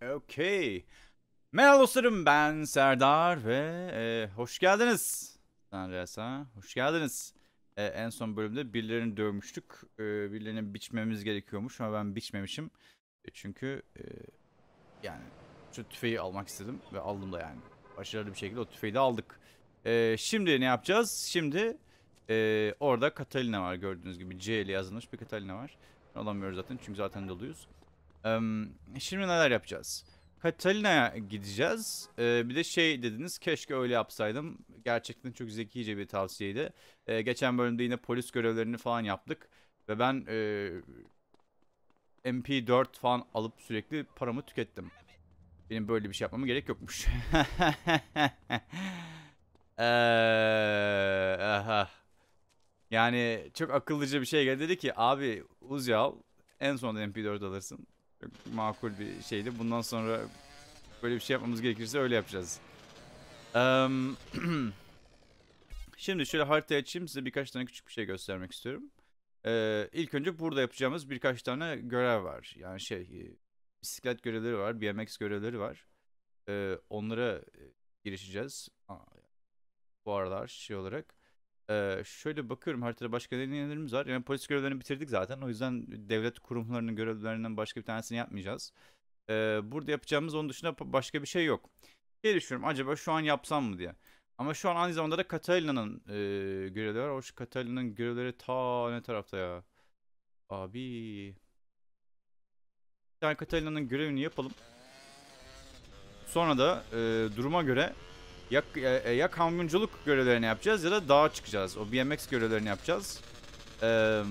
Okey. Merhaba dostlarım, ben Serdar ve hoş geldiniz. Sanrıas'a hoş geldiniz. En son bölümde birilerini dövmüştük. Birilerini biçmemiz gerekiyormuş ama ben biçmemişim. Çünkü yani şu tüfeği almak istedim ve aldım da yani. Başarılı bir şekilde o tüfeği de aldık. Şimdi ne yapacağız? Şimdi orada Catalina var, gördüğünüz gibi C ile yazılmış bir Catalina var. Alamıyoruz zaten çünkü zaten doluyuz. Şimdi neler yapacağız? Catalina'ya gideceğiz. Bir de şey dediniz, keşke öyle yapsaydım. Gerçekten çok zekice bir tavsiyeydi. Geçen bölümde yine polis görevlerini falan yaptık. Ve ben MP4 falan alıp sürekli paramı tükettim. Benim böyle bir şey yapmama gerek yokmuş. Aha. Yani çok akıllıca bir şey geldi. Dedi ki abi Uzi al, en son MP4 alırsın. Çok makul bir şeydi. Bundan sonra böyle bir şey yapmamız gerekirse öyle yapacağız. Eee, Şimdi şöyle haritayı açayım, size birkaç tane küçük bir şey göstermek istiyorum. İlk önce burada yapacağımız birkaç tane görev var. Yani bisiklet görevleri var, BMX görevleri var. Onlara girişeceğiz. Bu aralar şey olarak. Şöyle bakıyorum, haritada başka deneyimlerimiz var. Yani polis görevlerini bitirdik zaten. O yüzden devlet kurumlarının görevlerinden başka bir tanesini yapmayacağız. Burada yapacağımız onun dışında başka bir şey yok. Şey düşünüyorum, acaba şu an yapsam mı diye. Ama şu an aynı zamanda da Catalina'nın görevleri var. O şu Catalina'nın görevleri ta ne tarafta ya? Abi. Bir tane Catalina'nın görevini yapalım. Sonra da duruma göre ya kamyonculuk görevlerini yapacağız ya da dağa çıkacağız. O BMX görevlerini yapacağız. Eee,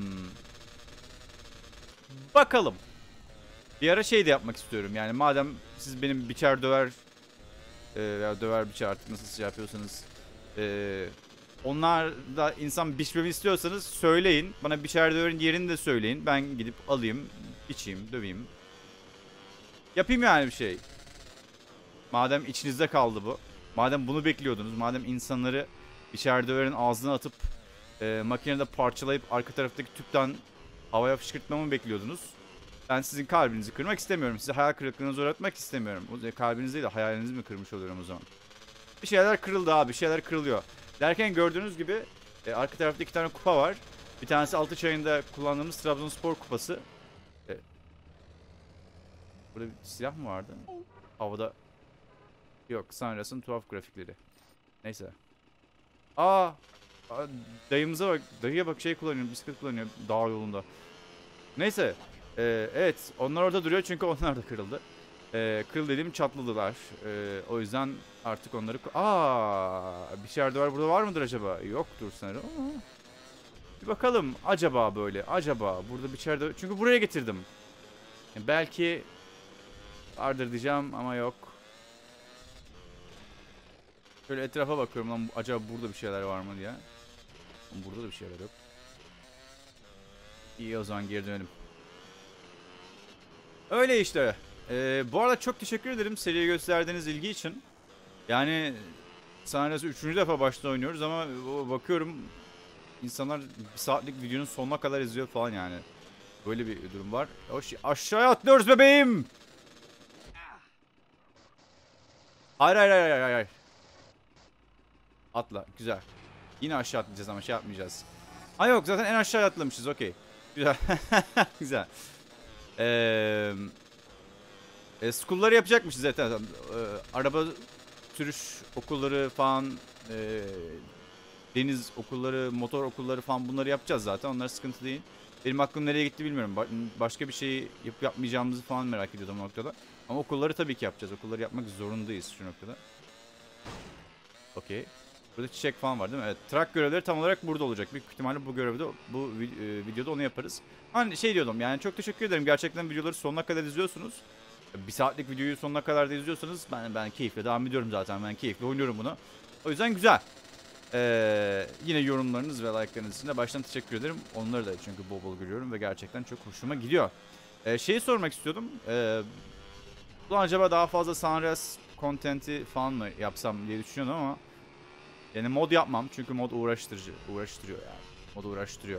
Bakalım. Bir ara şey de yapmak istiyorum. Yani madem siz benim biçer döver veya döver biçer, artık nasıl şey yapıyorsanız, eee, onlar da insan biçmemi istiyorsanız söyleyin. Bana biçer döverin yerini de söyleyin. Ben gidip alayım, biçeyim, döveyim. Yapayım yani bir şey. Madem içinizde kaldı bu. Madem bunu bekliyordunuz. Madem insanları biçer döverin ağzına atıp makinede parçalayıp arka taraftaki tüpten havaya fışkırtmamı bekliyordunuz. Ben sizin kalbinizi kırmak istemiyorum. Size hayal kırıklığına uğratmak istemiyorum. Kalbinizi değil de hayalinizi mi kırmış oluyorum o zaman? Bir şeyler kırıldı abi. Bir şeyler kırılıyor. Derken gördüğünüz gibi arka tarafta iki tane kupa var. Bir tanesi altı çayında kullandığımız Trabzonspor kupası. E, Burada bir silah mı vardı? Havada. Yok. Sanras'ın tuhaf grafikleri. Neyse. Aa, dayımıza bak. Dayıya bak, şey kullanıyor. Bisiklet kullanıyor dağ yolunda. Neyse. Evet. Onlar orada duruyor çünkü onlar da kırıldı. Kırıl dediğim çatladılar. O yüzden artık onları... Bir şeyler de var. Burada var mıdır acaba? Yoktur sanırım ama... Bir bakalım. Acaba böyle. Acaba. Burada bir şeyler de... Çünkü buraya getirdim. Belki vardır diyeceğim ama yok. Şöyle etrafa bakıyorum lan. Acaba burada bir şeyler var mı diye. Burada da bir şeyler yok. İyi, o zaman geri dönelim. Öyle işte. Bu arada çok teşekkür ederim seriye gösterdiğiniz ilgi için. Yani sahnesi 3. defa başta oynuyoruz ama bakıyorum insanlar bir saatlik videonun sonuna kadar izliyor falan yani. Böyle bir durum var. Aşağıya atlıyoruz bebeğim. Hayır hayır hayır hayır hayır. Atla, güzel. Yine aşağı atlayacağız ama şey yapmayacağız. Ha yok, zaten en aşağıya atlamışız, okey. Güzel. Güzel. School'ları yapacakmışız zaten. Araba sürüş okulları falan, deniz okulları, motor okulları falan, bunları yapacağız zaten. Onlar sıkıntı değil. Benim aklım nereye gitti bilmiyorum. Başka bir şey yapmayacağımızı falan merak ediyordum o noktada. Ama okulları tabii ki yapacağız. Okulları yapmak zorundayız şu noktada. Okey. Burada çiçek falan var değil mi? Evet. Truck görevleri tam olarak burada olacak. Büyük ihtimalle bu görevde, bu videoda onu yaparız. Hani şey diyordum, yani çok teşekkür ederim. Gerçekten videoları sonuna kadar izliyorsunuz. Bir saatlik videoyu sonuna kadar da izliyorsanız ben keyifle devam ediyorum zaten. Ben keyifle oynuyorum bunu. O yüzden güzel. Yine yorumlarınız ve like'larınız için de baştan teşekkür ederim. Onları da çünkü bol bol görüyorum ve gerçekten çok hoşuma gidiyor. Şeyi sormak istiyordum. Ulan acaba daha fazla Sunrise content'i falan mı yapsam diye düşünüyordum ama yani mod yapmam çünkü mod uğraştırıyor yani. Mod uğraştırıyor.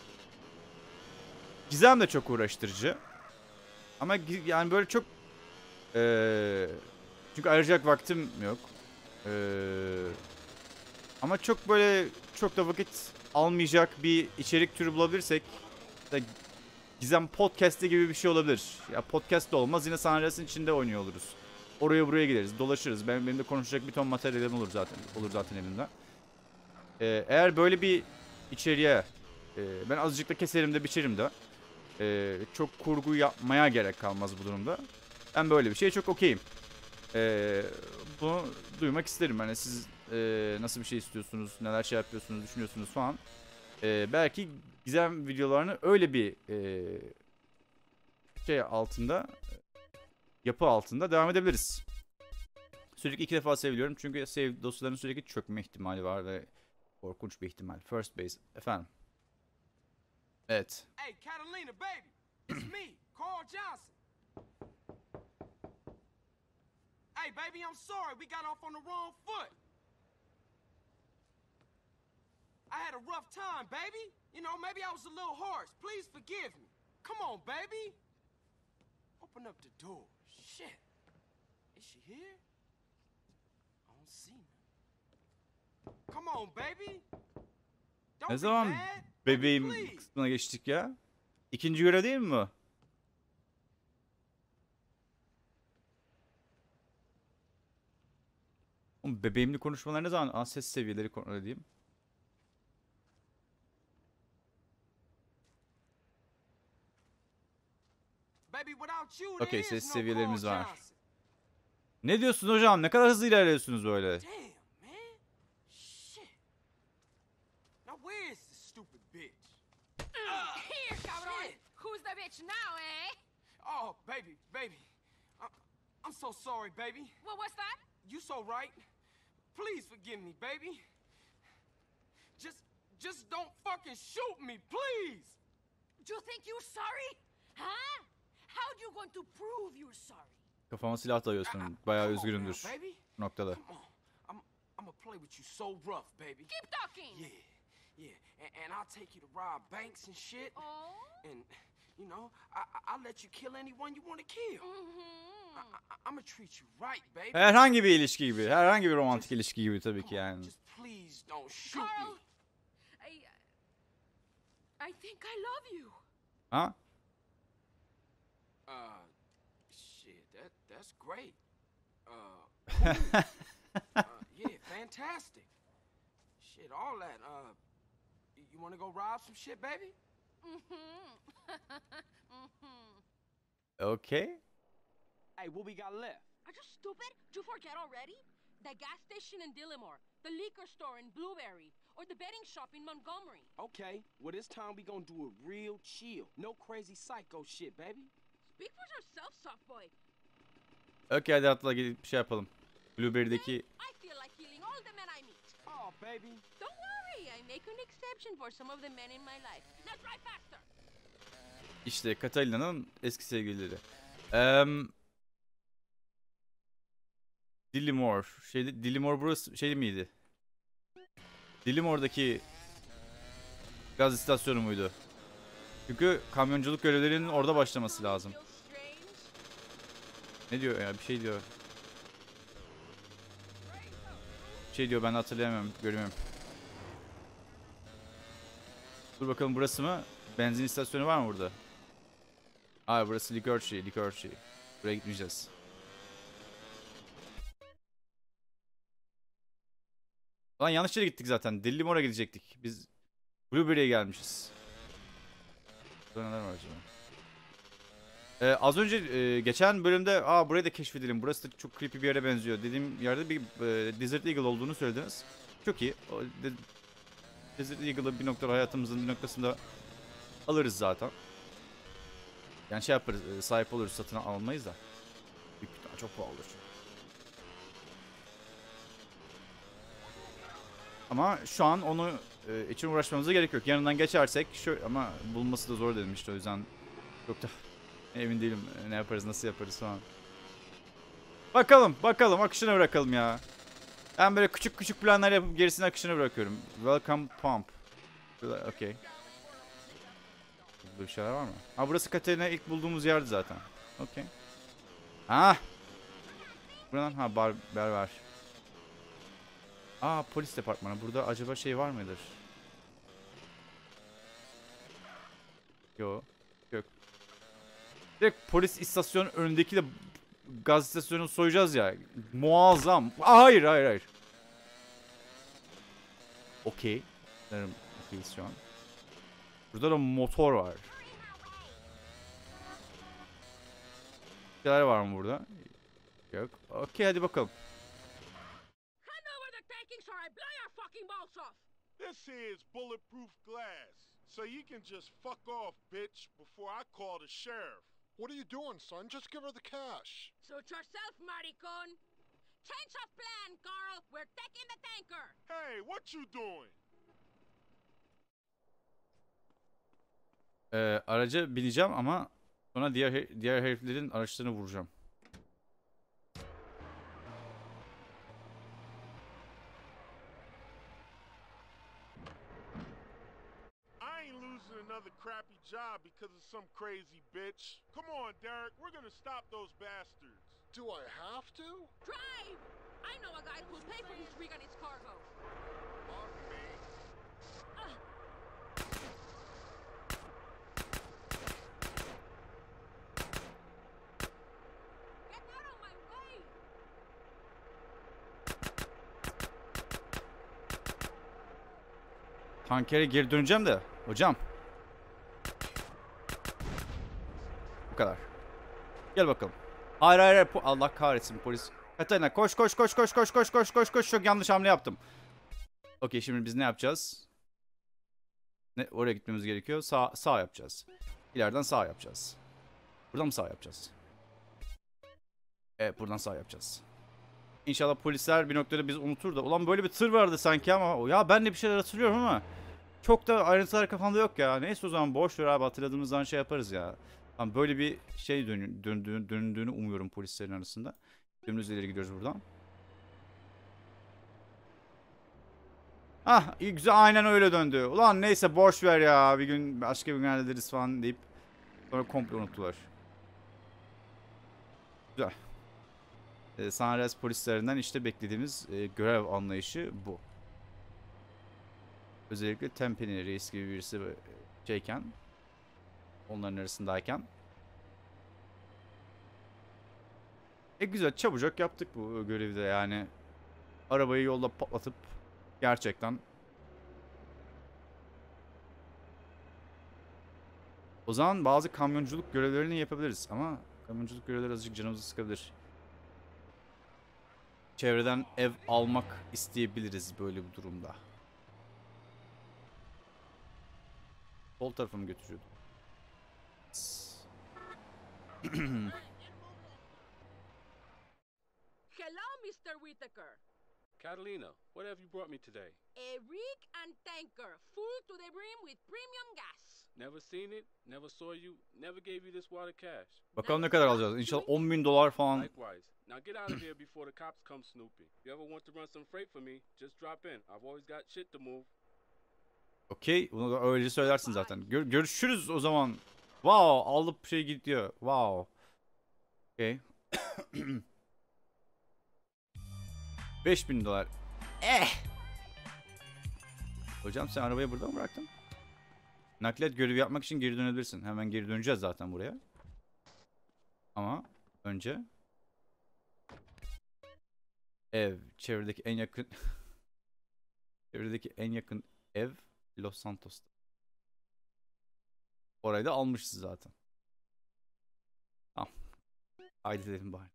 Gizem de çok uğraştırıcı. Ama yani böyle çok Çünkü ayıracak vaktim yok. Ama çok böyle çok da vakit almayacak bir içerik türü bulabilirsek de Gizem Podcast'te gibi bir şey olabilir. Ya podcast da olmaz, yine San Andreas'ın içinde oynuyor oluruz. Oraya buraya gideriz, dolaşırız. Benim de konuşacak bir ton materyalim olur zaten elimde. Eğer böyle bir içeriğe ben azıcık da keserim de biçerim de çok kurgu yapmaya gerek kalmaz bu durumda. Ben böyle bir şeye çok okeyim. Bunu duymak isterim. Hani siz nasıl bir şey istiyorsunuz, neler şey yapıyorsunuz, düşünüyorsunuz falan. Belki Gizem videolarını öyle bir şey altında, yapı altında devam edebiliriz. Sürekli 2 defa seviliyorum çünkü dosyaların sürekli çökme ihtimali var ve korkunç bir ihtimal. First base. Efendim. Evet. Hey Catalina baby, it's me, Carl Johnson. Hey baby, I'm sorry we got off on the wrong foot. I had a rough time, baby. You know, maybe I was a little harsh. Please forgive me. Come on, baby. Open up the door. Shit. Is she here? I don't see her. Come on, baby. Don't Ne be zaman mad. bebeğim Please. kısmına geçtik ya? İkinci görev değil mi bu? Oğlum bebeğimli konuşmalar ne zaman? Ses seviyeleri kontrol edeyim. Okey, ses seviyelerimiz var. Ne diyorsun hocam? Ne kadar hızlı ilerliyorsunuz böyle? Damn, man. Shit. Now where is this stupid bitch? Here, cabrón. Who's the bitch now, eh? Oh, baby. I'm so sorry, baby. What was that? You so right. Please forgive me, baby. Just don't fucking shoot me, please. Do you think you're sorry? Huh? How you going to prove you're sorry? Kafama silah dayıyorsun. Bayağı Come on üzgünümdür. now, baby. Bu noktada. Come on. I'm gonna play with you so rough, baby. Keep talking. Yeah. And I'll take you to rob banks and shit. Oh? And, you know, I'll let you kill anyone you want to kill. Mm-hmm. I'm gonna treat you right, baby. Herhangi bir ilişki gibi. Herhangi bir romantik ilişki gibi tabii ki yani. Just please don't shoot Carl, me. I think I love you. Ha? Shit, that's great. Yeah, fantastic. Shit, all that. You wanna go rob some shit, baby? Okay. Hey, what we got left? Are you stupid? Did you forget already? The gas station in Dillimore, the liquor store in Blueberry, or the betting shop in Montgomery. Okay, well this time we gonna do it real chill. No crazy psycho shit, baby. Speak for yourself, soft boy. Okay, hadi atla gidip bir şey yapalım. Blueberry'deki I feel like killing all the men I meet. Oh, baby. Don't worry, I make an exception for some of the men in my life. Now drive faster. işte Catalina'nın eski sevgilileri. Dillimore. Dillimore burası şey miydi? Dillimore'daki gaz istasyonu muydu? Çünkü kamyonculuk görevlerinin orada başlaması lazım. Feel strange? Ne diyor ya? Bir şey diyor. Bir şey diyor, ben hatırlayamıyorum, göremiyorum. Dur bakalım, burası mı? Benzin istasyonu var mı burada? Aa, burası Liquorci. Buraya gitmeyeceğiz. Lan yanlış yere gittik zaten. Dillimore'a gidecektik. Biz Blueberry'e gelmişiz. Burada neler var acaba? Az önce geçen bölümde burayı da keşfedelim, burası da çok creepy bir yere benziyor dediğim yerde bir Desert Eagle olduğunu söylediniz. Çok iyi. O, Desert Eagle'ı bir noktada hayatımızın bir noktasında alırız zaten. Yani şey yaparız, sahip oluruz, satın almayız da. Büyük ihtimal çok pahalı olur. Ama şu an onu için uğraşmamıza gerek yok. Yanından geçersek ama bulması da zor dedim işte, o yüzden çok da emin değilim ne yaparız, nasıl yaparız falan. Bakalım akışına bırakalım ya. Ben böyle küçük planlar yapıp gerisini akışına bırakıyorum. Welcome pump. Okay. Burada bir şeyler var mı? Ha, burası Katerina ilk bulduğumuz yerdi zaten. Okay. Buradan ha berber. Aa, polis departmanı. Burada acaba şey var mıdır? Yok. Yok. Direkt polis istasyonun önündeki de gaz istasyonunu soyacağız ya. Muazzam. Aa, hayır hayır hayır. Okey. Sanırım okeyiz şu an. Burada da motor var. Şeyler var mı burada? Yok. Okey, hadi bakalım. Hand over the takings or I blow your fucking balls off! This is bulletproof glass, so you can just fuck off, bitch, before I call the sheriff. What are you doing, son? Just give her the cash. Suit yourself, maricon! Change of plan, Carl! We're taking the tanker! Hey, what you doing? Araca bineceğim ama sonra diğer heriflerin araçlarını vuracağım. I ain't losing another crappy job because of some crazy bitch. Come on, Derek, we're gonna stop those bastards. Do I have to? Drive! I know a guy who'll pay for this rig and its cargo. Fuck me. Get out of my way! Tankere geri döneceğim de hocam. Bu kadar. Gel bakalım. Hayır hayır, hayır. Allah kahretsin polis. Katarina koş koş koş koş koş koş koş koş koş, çok yanlış hamle yaptım. Okey, şimdi biz ne yapacağız? Oraya gitmemiz gerekiyor. Sağ yapacağız. İleriden sağ yapacağız. Buradan mı sağ yapacağız? Evet, buradan sağ yapacağız. İnşallah polisler bir noktada bizi unutur da. Ulan böyle bir tır vardı sanki ama. Ya ben de bir şeyler hatırlıyorum ama. Çok da ayrıntılar kafamda yok ya. Neyse, o zaman boş ver abi, hatırladığımız zaman şey yaparız ya. Tamam, böyle bir şey döndüğünü umuyorum polislerin arasında. Dümdüz ileri gidiyoruz buradan. Ah, iyi güzel, aynen öyle döndü. Ulan neyse boş ver ya. Bir gün başka bir gün hallederiz falan deyip sonra komple unuttular. Güzel. San Andreas polislerinden işte beklediğimiz görev anlayışı bu. Özellikle Tempe'nin reis gibi birisi şeyken, onların arasındayken. Güzel, çabucak yaptık bu görevi de yani. Arabayı yolda patlatıp gerçekten. O zaman bazı kamyonculuk görevlerini yapabiliriz ama kamyonculuk görevleri azıcık canımızı sıkabilir. Çevreden ev almak isteyebiliriz böyle bir durumda. Sol tarafa mı götürüyordu? Hello, Mr. Whitaker. Catalina, what have you brought me today? A rig and tanker, full to the brim with premium gas. Never seen it, never saw you, never gave you this water cash. Bakalım ne kadar alacağız. İnşallah 10.000 dolar falan. Likewise. Now get out of here before the cops come snooping. If you ever want to run some freight for me, just drop in. I've always got shit to move. Okey. Bunu da öyle söylersin zaten. Görüşürüz o zaman. Wow. Alıp şey gidiyor. Wow. Okey. 5.000 dolar. Hocam sen arabayı burada mı bıraktın? Nakliyat görevi yapmak için geri dönebilirsin. Hemen geri döneceğiz zaten buraya. Ama önce ev. Çevredeki en yakın çevredeki en yakın ev Los Santos'ta. Orayı da almışız zaten. Tamam. Haydi dedim bari.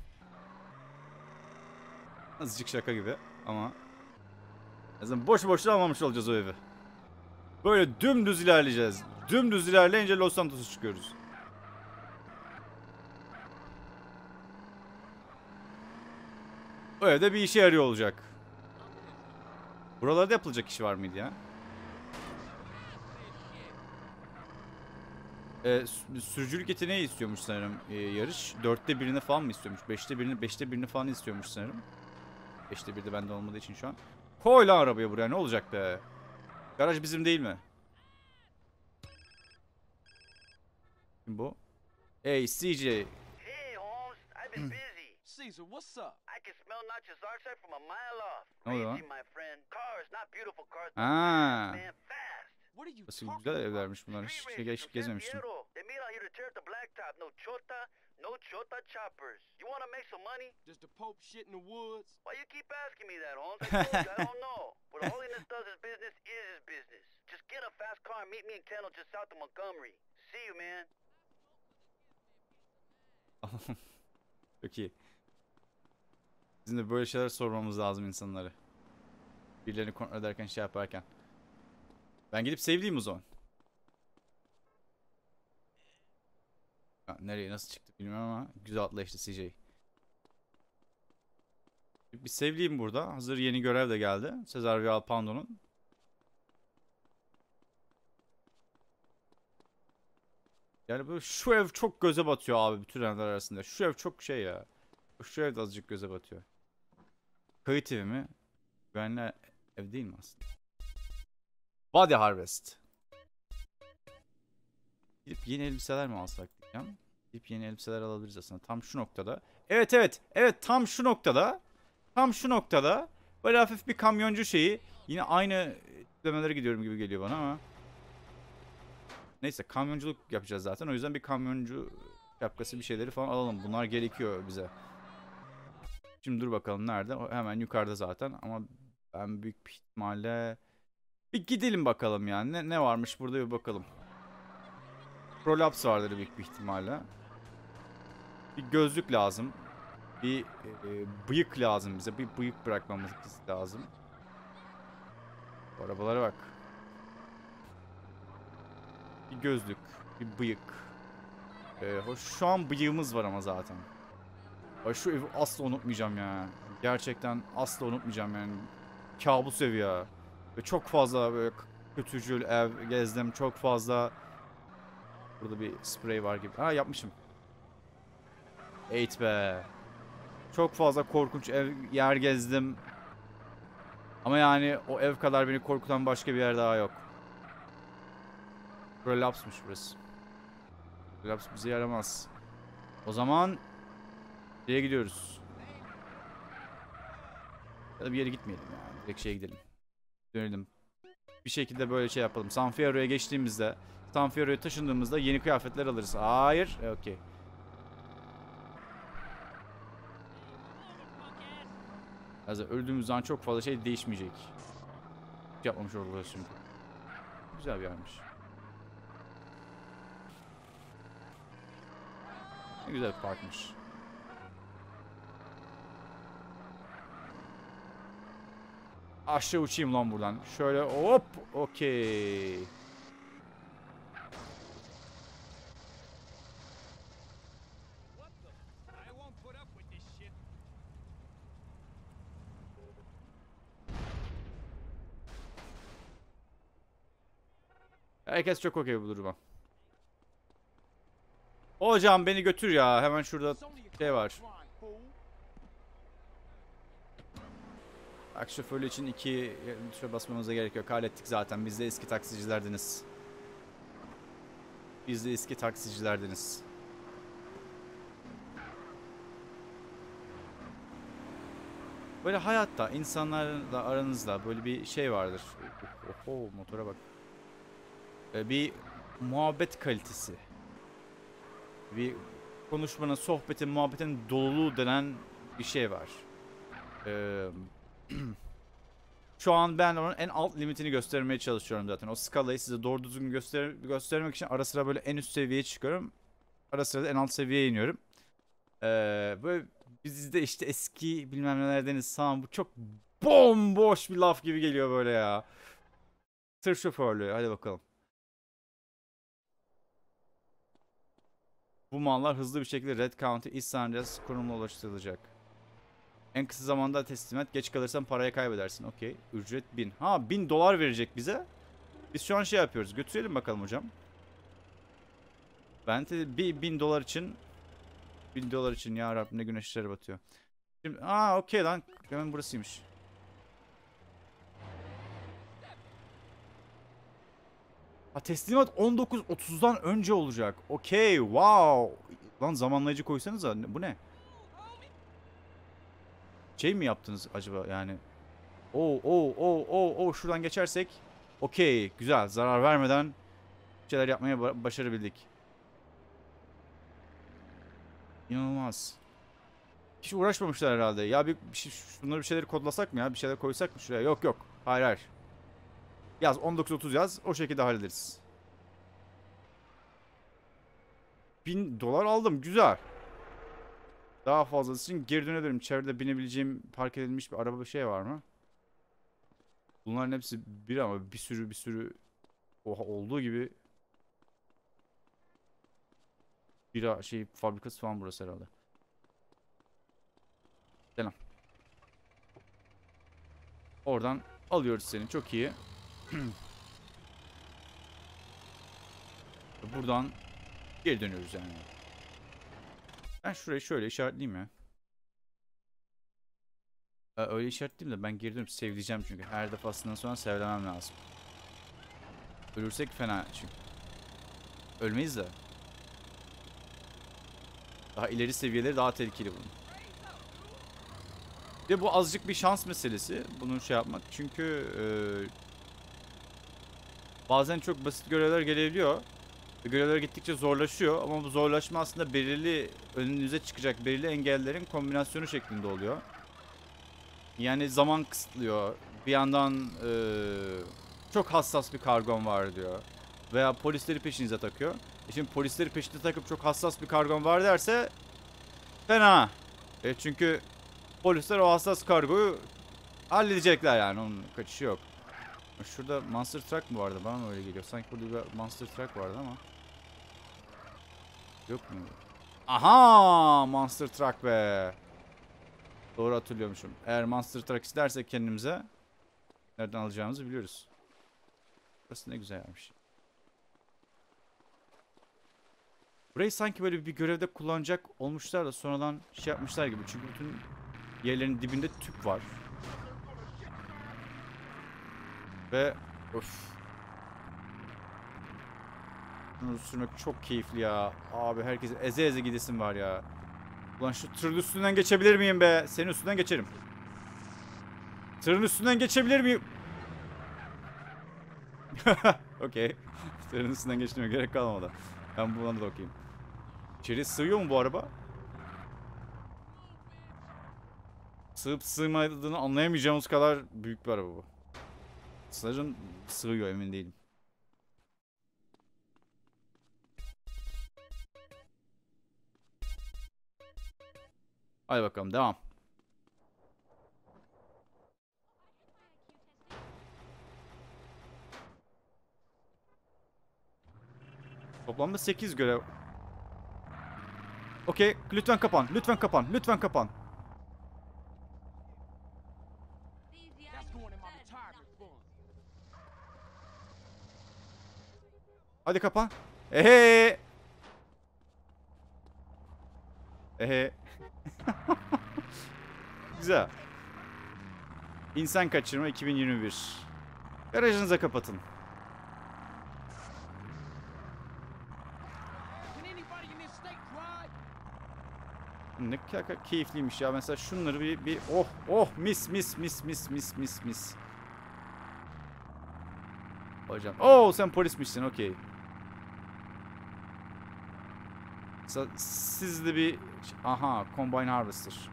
Azıcık şaka gibi ama boş boşuna almamış olacağız o evi. Böyle dümdüz ilerleyeceğiz. Dümdüz ilerleyince Los Santos'a çıkıyoruz. O evde bir işe yarıyor olacak. Buralarda yapılacak iş var mıydı ya? Sürücülük yeteneği istiyormuş sanırım yarış. 4'te birini falan mı istiyormuş? 5'te birini falan istiyormuş sanırım. 5'te 1'de bende olmadığı için şu an. Koy lan arabaya buraya, ne olacak be? Garaj bizim değil mi? Kim bu? Hey CJ. Hey, Holmes, I've been busy. Caesar, what's up? I can smell Nacho's archer from a mile off. Ne oluyor Crazy, lan? my friend. Cars, not beautiful cars, but Ha. fast, man, fast. What are you Nasıl talking güzel about? evlermiş bunlar. Street Hiç racers from gezmemiştim. San Fierro. They meet out here to tear up the blacktop. No chota choppers. You want to make some money? Does the Pope shit in the woods? Why you keep asking me that, Holmes? I told you, I don't know. But Holiness does his business is his business. Just get a fast car and meet me in Kendall just south of Montgomery. See you, man. Çok iyi. Bizim de böyle şeyler sormamız lazım insanlara. Birilerini kontrol ederken, şey yaparken. Ben gidip sevdiğim o zaman. Ya, nereye nasıl çıktı bilmiyorum ama güzel atlayıştı CJ. Bir sevdiğim burada. Hazır yeni görev de geldi. Cesar Villalpando'nun. Yani böyle şu ev çok göze batıyor abi bütün evler arasında. Şu ev çok şey ya. Şu ev de azıcık göze batıyor. Kayıt evi mi? Güvenli ev değil mi aslında? Body Harvest. Gidip yeni elbiseler mi alsak diyeceğim. Gidip yeni elbiseler alabiliriz aslında. Tam şu noktada. Evet tam şu noktada. Tam şu noktada. Böyle hafif bir kamyoncu şeyi. Yine aynı tiplemelere gidiyorum gibi geliyor bana ama. Neyse kamyonculuk yapacağız zaten. O yüzden bir kamyoncu şapkası bir şeyleri falan alalım. Bunlar gerekiyor bize. Şimdi dur bakalım nerede? O hemen yukarıda zaten ama ben büyük bir ihtimalle bir gidelim bakalım yani. Ne varmış burada bir bakalım. Prolaps vardır büyük bir ihtimalle. Bir gözlük lazım. Bir bıyık lazım bize. Bir bıyık bırakmamız lazım. Bu arabalara bak. Bir gözlük, bir bıyık. Hoş şu an bıyığımız var ama zaten. Ay şu evi asla unutmayacağım ya. Gerçekten asla unutmayacağım yani. Kabus evi ya. Ve çok fazla böyle kötücül ev gezdim. Çok fazla. Burada bir sprey var gibi. Ha yapmışım. Eğit be. Çok fazla korkunç yer gezdim. Ama yani o ev kadar beni korkutan başka bir yer daha yok. Prolapsmış burası. Prolaps bize yaramaz. O zaman nereye gidiyoruz? Ya da bir yere gitmeyelim yani. Direkt şeye gidelim. Dönelim. Bir şekilde böyle şey yapalım. San Fierro'ya geçtiğimizde, San Fierro'ya taşındığımızda yeni kıyafetler alırız. Hayır. Okey. Öldüğümüz zaman çok fazla şey değişmeyecek. Yapmamış oluruz çünkü. Güzel bir yermiş. Ne güzel bir parkmış. Aşağı uçayım lan buradan. Şöyle hop. Okey. Herkes çok okey bu duruma. Hocam beni götür ya. Hemen şurada şey var. Bak şoförlüğü için 2 tuşa basmamıza gerek yok. Hallettik zaten. Biz de eski taksicilerdiniz. Biz de eski taksicilerdiniz. Böyle hayatta insanlarla aranızda böyle bir şey vardır. Oho motora bak. Bir muhabbet kalitesi. Bir konuşmanın, sohbetin, muhabbetin doluluğu denen bir şey var. Şu an ben onun en alt limitini göstermeye çalışıyorum zaten. O skalayı size doğru düzgün göstermek için ara sıra böyle en üst seviyeye çıkıyorum. Ara sıra da en alt seviyeye iniyorum. Böyle bizde işte eski bilmem nelerdeniz falan, bu çok bomboş bir laf gibi geliyor böyle ya. Tır şoförlüğü, hadi bakalım. Bu mallar hızlı bir şekilde Red County East San Andreas konumuna ulaştırılacak. En kısa zamanda teslim et. Geç kalırsan parayı kaybedersin. Okey. Ücret 1000. Ha, $1000 verecek bize. Biz şu an şey yapıyoruz. Götürelim bakalım hocam. Ben de bir $1000 için $1000 için ya Rabbim ne güneşler batıyor. Şimdi okey lan. Hemen burasıymış. Ha, teslimat 19.30'dan önce olacak. Okey. Wow. Lan zamanlayıcı koysanıza. Bu ne? Şey mi yaptınız acaba yani? Oo, şuradan geçersek. Okey, güzel. Zarar vermeden bir şeyler yapmaya başarabildik. İnanılmaz. Hiç uğraşmamışlar herhalde. Ya şunları bir şeyleri kodlasak mı ya? Bir şeyler koysak mı şuraya? Yok. Hayır. Yaz 19.30 yaz. O şekilde hallederiz. $1000 aldım. Güzel. Daha fazlası için geri dönebilirim. Çevrede binebileceğim park edilmiş bir araba bir şey var mı? Bunların hepsi bir ama bir sürü oha olduğu gibi bira fabrikası falan burası herhalde. Selam. Oradan alıyoruz seni. Çok iyi. Buradan geri dönüyoruz yani. Ben şurayı şöyle işaretleyeyim ya. Öyle işaretleyeyim de ben geri dönüp sevleyeceğim çünkü. Her defasından sonra sevlemem lazım. Ölürsek fena çünkü. Ölmeyiz de. Daha ileri seviyeleri daha tehlikeli bunun. Ve bu azıcık bir şans meselesi. Bunu şey yapmak. Çünkü bazen çok basit görevler gelebiliyor. Görevler gittikçe zorlaşıyor. Ama bu zorlaşma aslında belirli önünüze çıkacak belirli engellerin kombinasyonu şeklinde oluyor. Yani zaman kısıtlıyor. Bir yandan çok hassas bir kargon var diyor. Veya polisleri peşinize takıyor. Şimdi polisleri peşinde takıp çok hassas bir kargon var derse fena. Çünkü polisler o hassas kargoyu halledecekler yani. Onun kaçışı yok. Şurada Monster Truck mı vardı? Bana mı öyle geliyor? Sanki burada bir Monster Truck vardı ama. Yok mu? Aha! Monster Truck be. Doğru hatırlıyormuşum. Eğer Monster Truck istersek kendimize nereden alacağımızı biliyoruz. Burası ne güzel yapmış. Burayı sanki böyle bir görevde kullanacak olmuşlar da sonradan şey yapmışlar gibi. Çünkü bütün yerlerin dibinde tüp var. Ve öf. Bunu sürmek çok keyifli ya. Abi herkese eze eze gidesim var ya. Ulan şu tırın üstünden geçebilir miyim be? Senin üstünden geçerim. Tırın üstünden geçebilir miyim? Okey. Tırın üstünden geçmeye gerek kalmadı. Ben buradan da okuyayım. İçeri sığıyor mu bu araba? Sığıp sığmadığını anlayamayacağımız kadar büyük bir araba bu. Sanırım sığıyor, emin değilim. Hadi bakalım devam. Toplamda 8 görev. Okey, lütfen kapan, lütfen kapan, lütfen kapan. That's going in my retirement fund. Hadi kapan. Ehe. Ehe. Güzel. İnsan kaçırma 2021. Garajınıza kapatın. Can anybody in this state drive? Ne kadar keyifliymiş ya. Mesela şunları bir mis. Hocam. Sen polismişsin, okey. Siz de bir... Aha, Combine Harvester.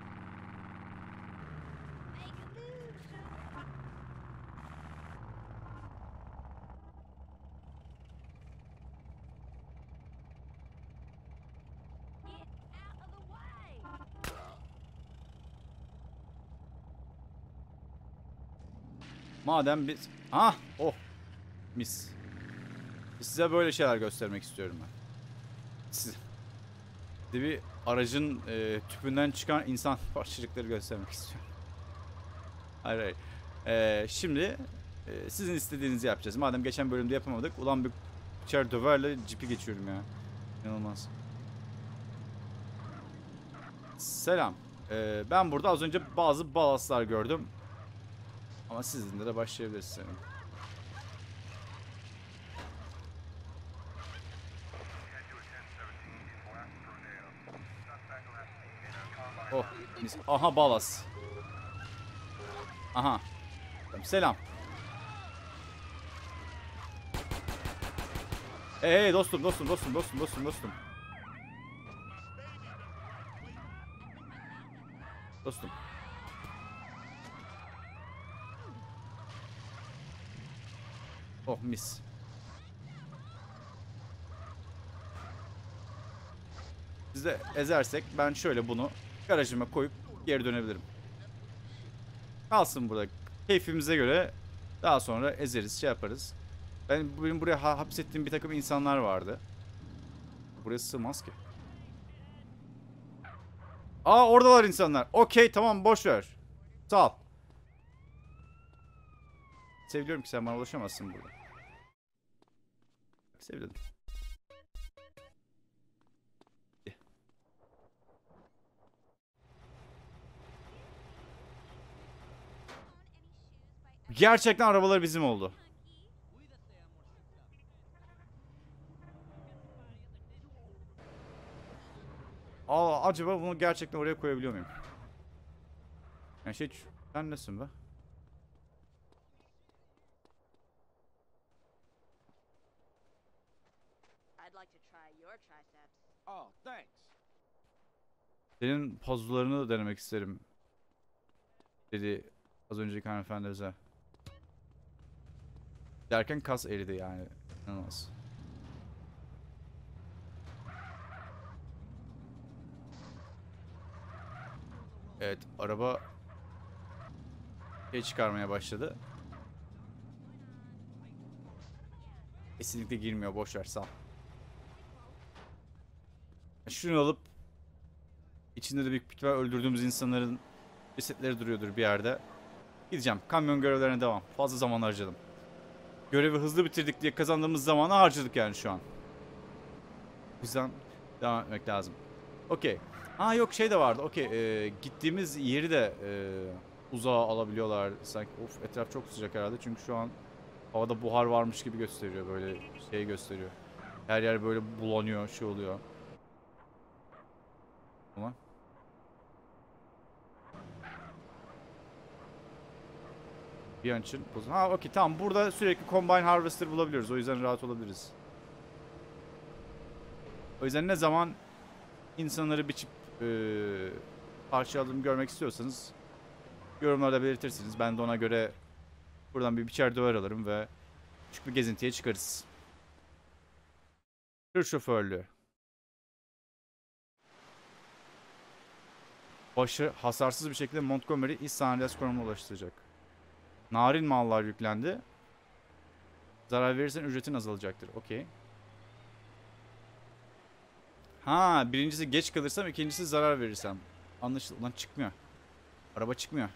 Madem biz... Mis. Size böyle şeyler göstermek istiyorum ben. Size bir aracın tüpünden çıkan insan parçacıkları göstermek istiyorum. Hayır. Şimdi sizin istediğinizi yapacağız. Madem geçen bölümde yapamadık. Ulan bir bıçar döverle cipi geçiyorum ya. İnanılmaz. Selam. Ben burada az önce bazı balastlar gördüm. Ama sizinle de başlayabiliriz. Mis. Aha, balas. Aha. Selam. Hey dostum. Dostum. Oh mis. Biz de ezersek ben şöyle bunu garajıma koyup geri dönebilirim. Kalsın burada. Keyfimize göre daha sonra ezeriz, şey yaparız. Benim buraya hapsettiğim bir takım insanlar vardı. Buraya sığmaz ki. Aa, oradalar insanlar. Okey, tamam, boş ver. Sağ ol. Seviyorum ki sen bana ulaşamazsın burada. Sevdim. Gerçekten arabalar bizim oldu. Aa, acaba bunu gerçekten oraya koyabiliyor muyum? Yani sen nesin be? I'd like to try your triceps. Oh, thanks. Senin pazularını da denemek isterim. Dedi az önceki hanımefendi bize. Derken kas eridi yani. İnanılmaz. Evet, araba çıkarmaya başladı. Kesinlikle girmiyor, boş ver, sağ ol. Şunu alıp içinde de büyük ihtimal öldürdüğümüz insanların cesetleri duruyordur bir yerde. Gideceğim. Kamyon görevlerine devam. Fazla zaman harcadım. Görevi hızlı bitirdik diye kazandığımız zamanı harcadık yani şu an. O yüzden devam etmek lazım. Okey. Ha yok, şey de vardı. Okey. Gittiğimiz yeri de uzağa alabiliyorlar. Sanki of, etraf çok sıcak herhalde. Çünkü şu an havada buhar varmış gibi gösteriyor. Böyle şey gösteriyor. Her yer böyle bulanıyor. Şey oluyor. Ama bir an için. Ha okey, tamam, burada sürekli Combine Harvester bulabiliyoruz. O yüzden rahat olabiliriz. O yüzden ne zaman insanları biçip parçaladığımı görmek istiyorsanız yorumlarda belirtirsiniz. Ben de ona göre buradan bir biçer döver alırım ve küçük bir gezintiye çıkarız. Tır şoförlüğü. Başı hasarsız bir şekilde Montgomery East San Andreas konumuna ulaştıracak. Narin mallar yüklendi. Zarar verirsen ücretin azalacaktır. Okey. Ha, birincisi geç kalırsam, ikincisi zarar verirsem. Anlaşıldı. Lan çıkmıyor. Araba çıkmıyor.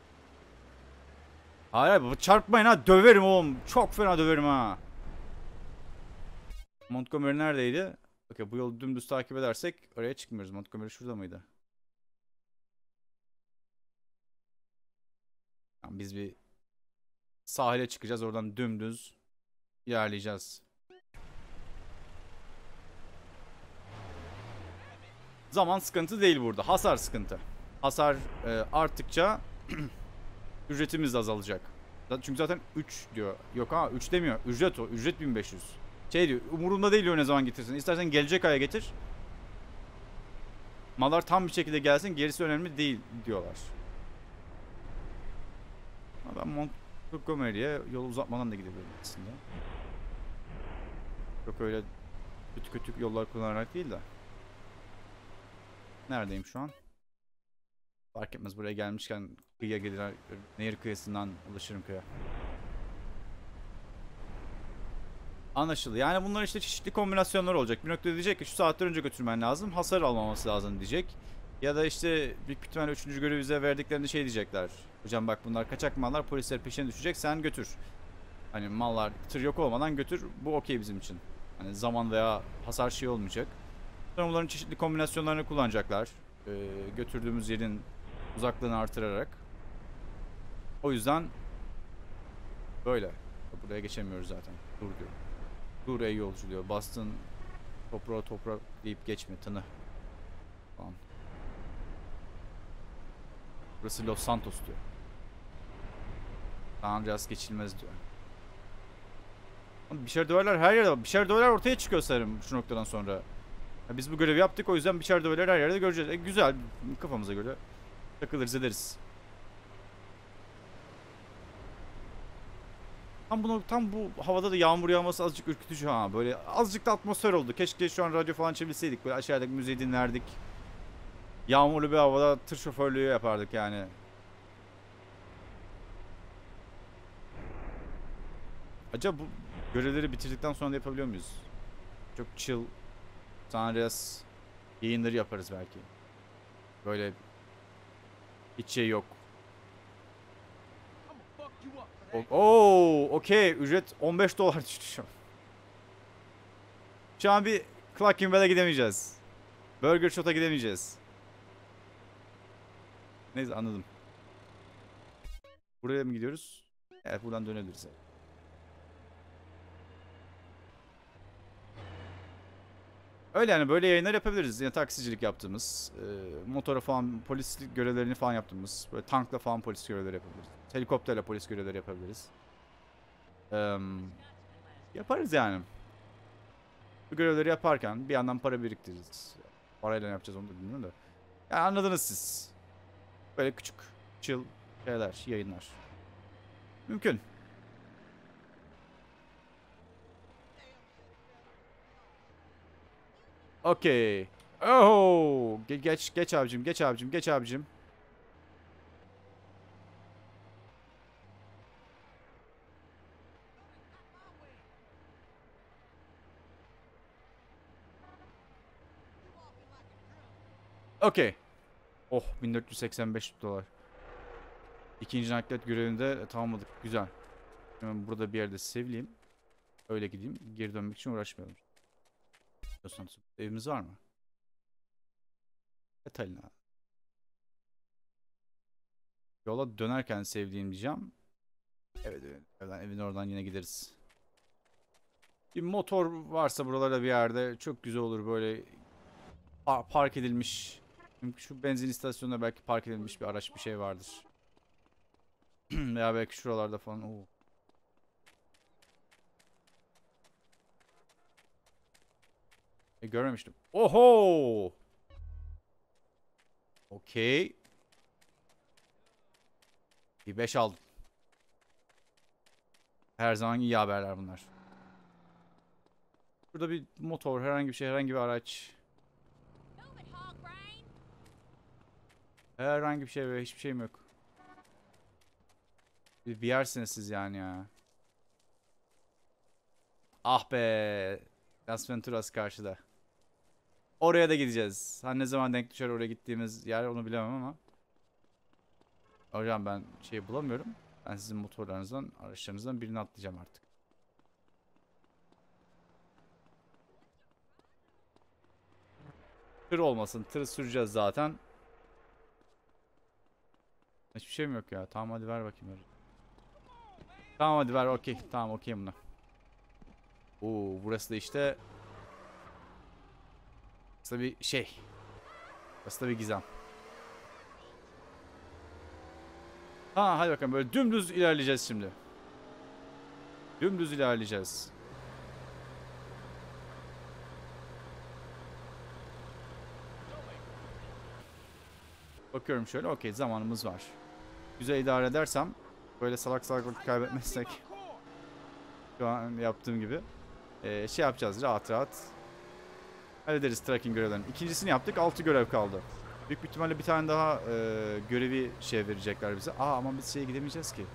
Hayır baba, çarpmayın ha, döverim oğlum. Çok fena döverim ha. Montgomery neredeydi? Okey, bu yolu dümdüz takip edersek oraya çıkmıyoruz. Montgomery şurada mıydı? Tamam, biz bir sahile çıkacağız, oradan dümdüz ilerleyeceğiz. Zaman sıkıntı değil burada. Hasar sıkıntı. Hasar arttıkça ücretimiz de azalacak. Çünkü zaten 3 diyor. Yok ha, 3 demiyor. Ücret o. Ücret 1500. Şey diyor, umurumda değil diyor ne zaman getirsin. İstersen gelecek aya getir. Mallar tam bir şekilde gelsin, gerisi önemli değil diyorlar. Ama ben Montgomery'e yol uzatmadan da gidebilirim aslında. Çok öyle kötü yollar kullanarak değil de. Neredeyim şu an? Fark etmez, buraya gelmişken kıyıya gelir, nehir kıyısından ulaşırım köye. Anlaşıldı. Yani bunlar işte çeşitli kombinasyonlar olacak. Bir noktada diyecek ki şu saatler önce götürmen lazım, hasar almaması lazım diyecek. Ya da işte büyük ihtimalle 3. görevi bize verdiklerinde şey diyecekler. Hocam bak, bunlar kaçak mallar, polisler peşine düşecek, sen götür. Hani mallar tır yok olmadan götür, bu okey bizim için. Hani zaman veya hasar şey olmayacak. Sonra bunların çeşitli kombinasyonlarını kullanacaklar. Götürdüğümüz yerin uzaklığını artırarak. O yüzden böyle. Buraya geçemiyoruz zaten. Dur diyor. Dur ey yolcu diyor. Bastın toprağa toprak deyip geçme tını. Tamam. Burası Los Santos diyor. San Andreas geçilmez diyor. Ama biçer döverler her yerde. Biçer döverler ortaya çıkıyor sanırım şu noktadan sonra. Ya biz bu görevi yaptık, o yüzden biçer döverler her yerde göreceğiz. Güzel, kafamıza göre takılırız ederiz. Tam bu havada da yağmur yağması azıcık ürkütücü ha. Böyle azıcık da atmosfer oldu. Keşke şu an radyo falan çevirseydik. Böyle aşağıdaki müziği dinlerdik. Yağmurlu bir havada tır şoförlüğü yapardık yani. Acaba bu görevleri bitirdikten sonra da yapabiliyor muyuz? Çok chill San Andreas yayınları yaparız belki. Böyle hiç şey yok. Okey. Ücret $15 düştü şu an. Şu an bir Clucking Bell'e gidemeyeceğiz. Burger Shot'a gidemeyeceğiz. Neyse, anladım. Buraya mı gidiyoruz? Evet, buradan dönebiliriz. Öyle yani, böyle yayınlar yapabiliriz. Yine taksicilik yaptığımız, motora falan polislik görevlerini falan yaptığımız, böyle tankla falan polis görevleri yapabiliriz. Helikopterle polis görevleri yapabiliriz. Yaparız yani. Bu görevleri yaparken bir yandan para biriktiririz. Parayla ne yapacağız onu da bilmiyorum da. Yani anladınız siz. Böyle küçük, chill şeyler, yayınlar. Mümkün. Okey. Oh! Geç abicim, geç abicim, geç abicim. Okey. Oh, $1485. İkinci naklet görevinde tamamladık. Güzel. Hemen burada bir yerde sevileyim. Öyle gideyim. Geri dönmek için uğraşmayalım. Evimiz var mı? Catalina. Yola dönerken sevdiğim diyeceğim. Evet, evin oradan yine gideriz. Bir motor varsa buralarda bir yerde çok güzel olur, böyle park edilmiş. Şu benzin istasyonunda belki park edilmiş bir araç, bir şey vardır. Veya belki şuralarda falan. Oo. Görmemiştim. Oho! Okey. Bir 5 aldım. Her zaman iyi haberler bunlar. Burada bir motor, herhangi bir şey, herhangi bir araç. Herhangi bir şey ve hiçbir şeyim yok. Bir yersiniz siz yani ya. Ah be. Las Venturas karşıda. Oraya da gideceğiz. Ha, ne zaman denk düşer oraya gittiğimiz yer onu bilemem ama. Hocam ben şey bulamıyorum. Ben sizin motorlarınızdan, araçlarınızdan birini atlayacağım artık. Tır olmasın. Tır süreceğiz zaten. Hiçbir şeyim yok ya. Tamam, hadi ver bakayım. Tamam, hadi ver. Okey. Tamam, okeyim buna. Oo, burası da işte. Burası da bir şey. Burası da bir gizem. Ha, hadi bakalım, böyle dümdüz ilerleyeceğiz şimdi. Dümdüz ilerleyeceğiz. Bakıyorum şöyle, okey, zamanımız var. Güzel idare edersem, böyle salak salak vakit kaybetmezsek, şu an yaptığım gibi şey yapacağız, rahat rahat hallederiz tracking görevlerini. İkincisini yaptık, 6 görev kaldı. Büyük bir ihtimalle bir tane daha görevi şey verecekler bize. Ama biz şeye gidemeyeceğiz ki.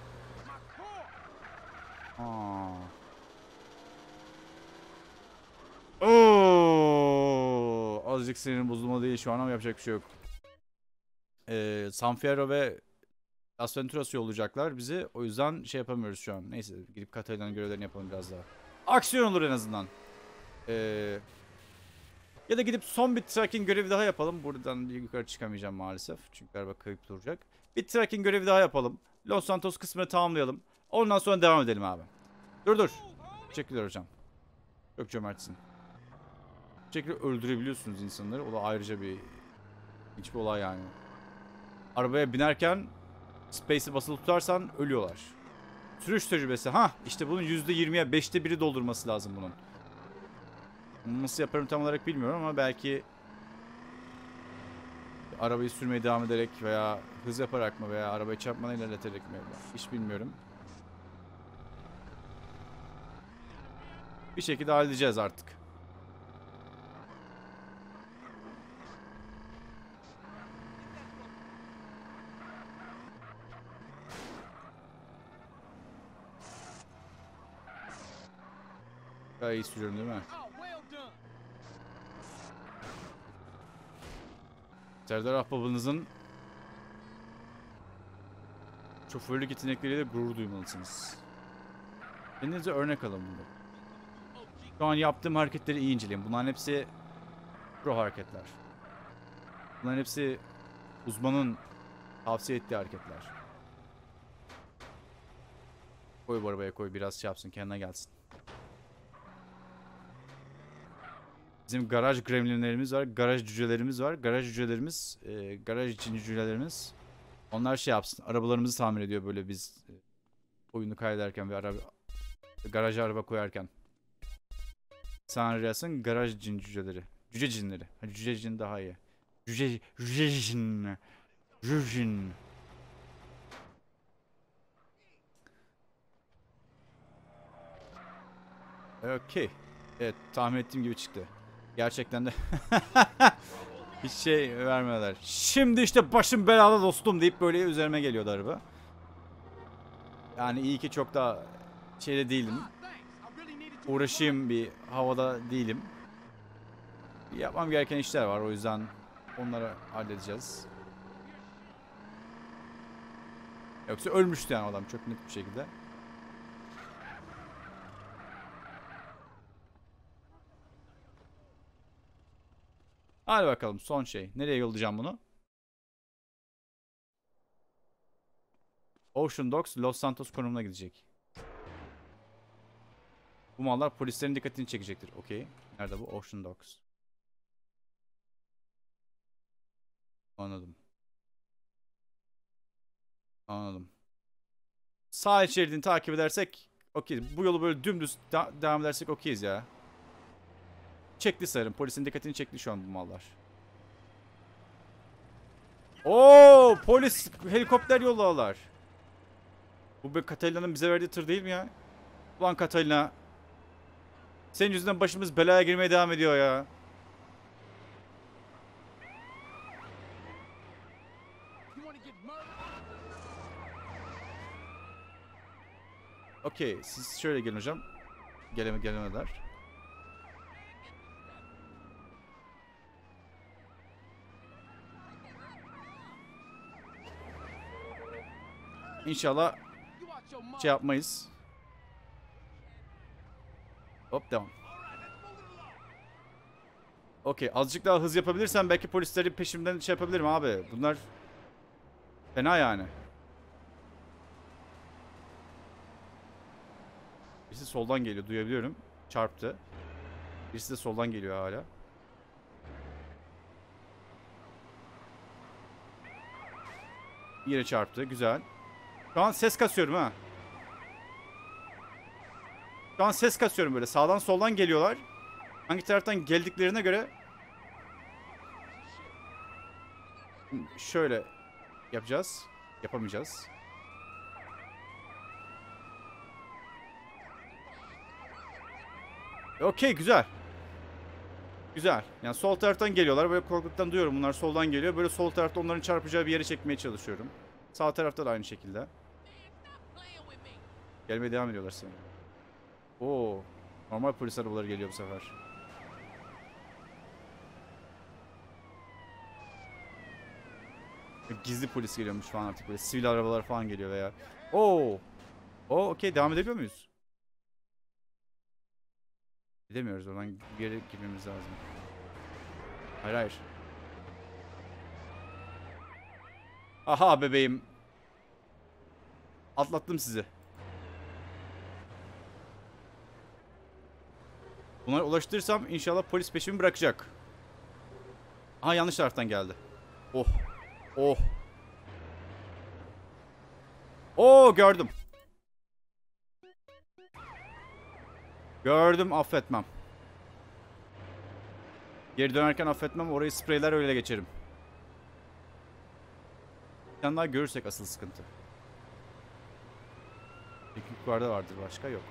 Azıcık sinirim bozulma değil şu an ama yapacak bir şey yok. San Fierro ve Las Venturas'ı yollayacaklar bizi. O yüzden şey yapamıyoruz şu an. Neyse, gidip Catalina'nın görevlerini yapalım biraz daha. Aksiyon olur en azından. Ya da gidip son bir tracking görevi daha yapalım. Buradan yukarı çıkamayacağım maalesef. Çünkü araba kayıp duracak. Bir tracking görevi daha yapalım. Los Santos kısmını tamamlayalım. Ondan sonra devam edelim abi. Dur. Teşekkürler hocam. Çok cömertsin. Bu şekilde öldürebiliyorsunuz insanları. O da ayrıca bir hiçbir olay yani. Arabaya binerken Space'i basılı tutarsan ölüyorlar. Sürüş tecrübesi. Ha, işte bunun %20'ye 5'te 1'i doldurması lazım bunun. Bunu nasıl yaparım tam olarak bilmiyorum ama belki arabayı sürmeye devam ederek veya hız yaparak mı veya arabayı çarpmadan ilerleterek mi? Hiç bilmiyorum. Bir şekilde halledeceğiz artık. Daha iyi sürüyorum değil mi? Serdar Ahbabınızın şoförlük yetenekleriyle gurur duymalısınız. Kendinize örnek alın bunu. Şu an yaptığım hareketleri iyi inceleyin. Bunların hepsi pro hareketler. Bunların hepsi uzmanın tavsiye ettiği hareketler. Koy bu arabaya koy, biraz şey yapsın, kendine gelsin. Bizim garaj gremlinlerimiz var, garaj cücelerimiz var. Garaj cücelerimiz, garaj için cücelerimiz. Onlar şey yapsın, arabalarımızı tamir ediyor böyle biz oyunu kaydederken ve garaja araba koyarken. Sen arayasın garaj cin cüceleri. Cüce cinleri. Hadi cüce cin daha iyi. Cüce cin. Cüce cin. Okey. Evet, tahmin ettiğim gibi çıktı. Gerçekten de hiç şey vermiyorlar. Şimdi işte başım belada dostum deyip böyle üzerime geliyordu araba. Yani iyi ki çok da şeyde değilim. Uğraşayım bir havada değilim. Yapmam gereken işler var, o yüzden onları halledeceğiz. Yoksa ölmüştü yani adam çok net bir şekilde. Hadi bakalım son şey. Nereye yollayacağım bunu? Ocean Docks, Los Santos konumuna gidecek. Bu mallar polislerin dikkatini çekecektir. Okey. Nerede bu? Ocean Docks. Anladım. Anladım. Sahil şeridini takip edersek okey. Bu yolu böyle dümdüz devam edersek okeyiz ya. Çekti sanırım. Polisin dikkatini çekti şu an bu mallar. Oo, polis helikopter yolladılar. Bu be Catalina'nın bize verdiği tır değil mi ya? Ulan Catalina. Senin yüzünden başımız belaya girmeye devam ediyor ya. Okey, siz şöyle gelin hocam. Gelemediler. İnşallah şey yapmayız. Hop devam. Okey, azıcık daha hız yapabilirsem belki polisleri peşimden şey yapabilirim abi. Bunlar fena yani. Birisi soldan geliyor, duyabiliyorum. Çarptı. Birisi de soldan geliyor hala. Yine çarptı, güzel. Şu an ses kasıyorum ha. Şu an ses kasıyorum böyle. Sağdan soldan geliyorlar. Hangi taraftan geldiklerine göre şöyle yapacağız. Yapamayacağız. Okey, güzel. Güzel. Yani sol taraftan geliyorlar. Böyle korkuluktan duyuyorum. Bunlar soldan geliyor. Böyle sol tarafta onların çarpacağı bir yere çekmeye çalışıyorum. Sağ tarafta da aynı şekilde. Gelmeye devam ediyorlar sana. Oo, normal polis arabaları geliyor bu sefer. Gizli polis geliyormuş falan artık böyle. Sivil arabalar falan geliyor veya. Oo. Oo, okey, devam edebiliyor muyuz? Gidemiyoruz, oradan bir yere girmemiz lazım. Hayır hayır. Aha bebeğim. Atlattım sizi. Bunları ulaştırırsam inşallah polis peşimi bırakacak. Aha, yanlış taraftan geldi. Oh. Oh. Oo, gördüm. Gördüm, affetmem. Geri dönerken affetmem, orayı spreyler öyle geçerim. Bir tane daha görürsek asıl sıkıntı. Peki yukarıda vardır, başka yok.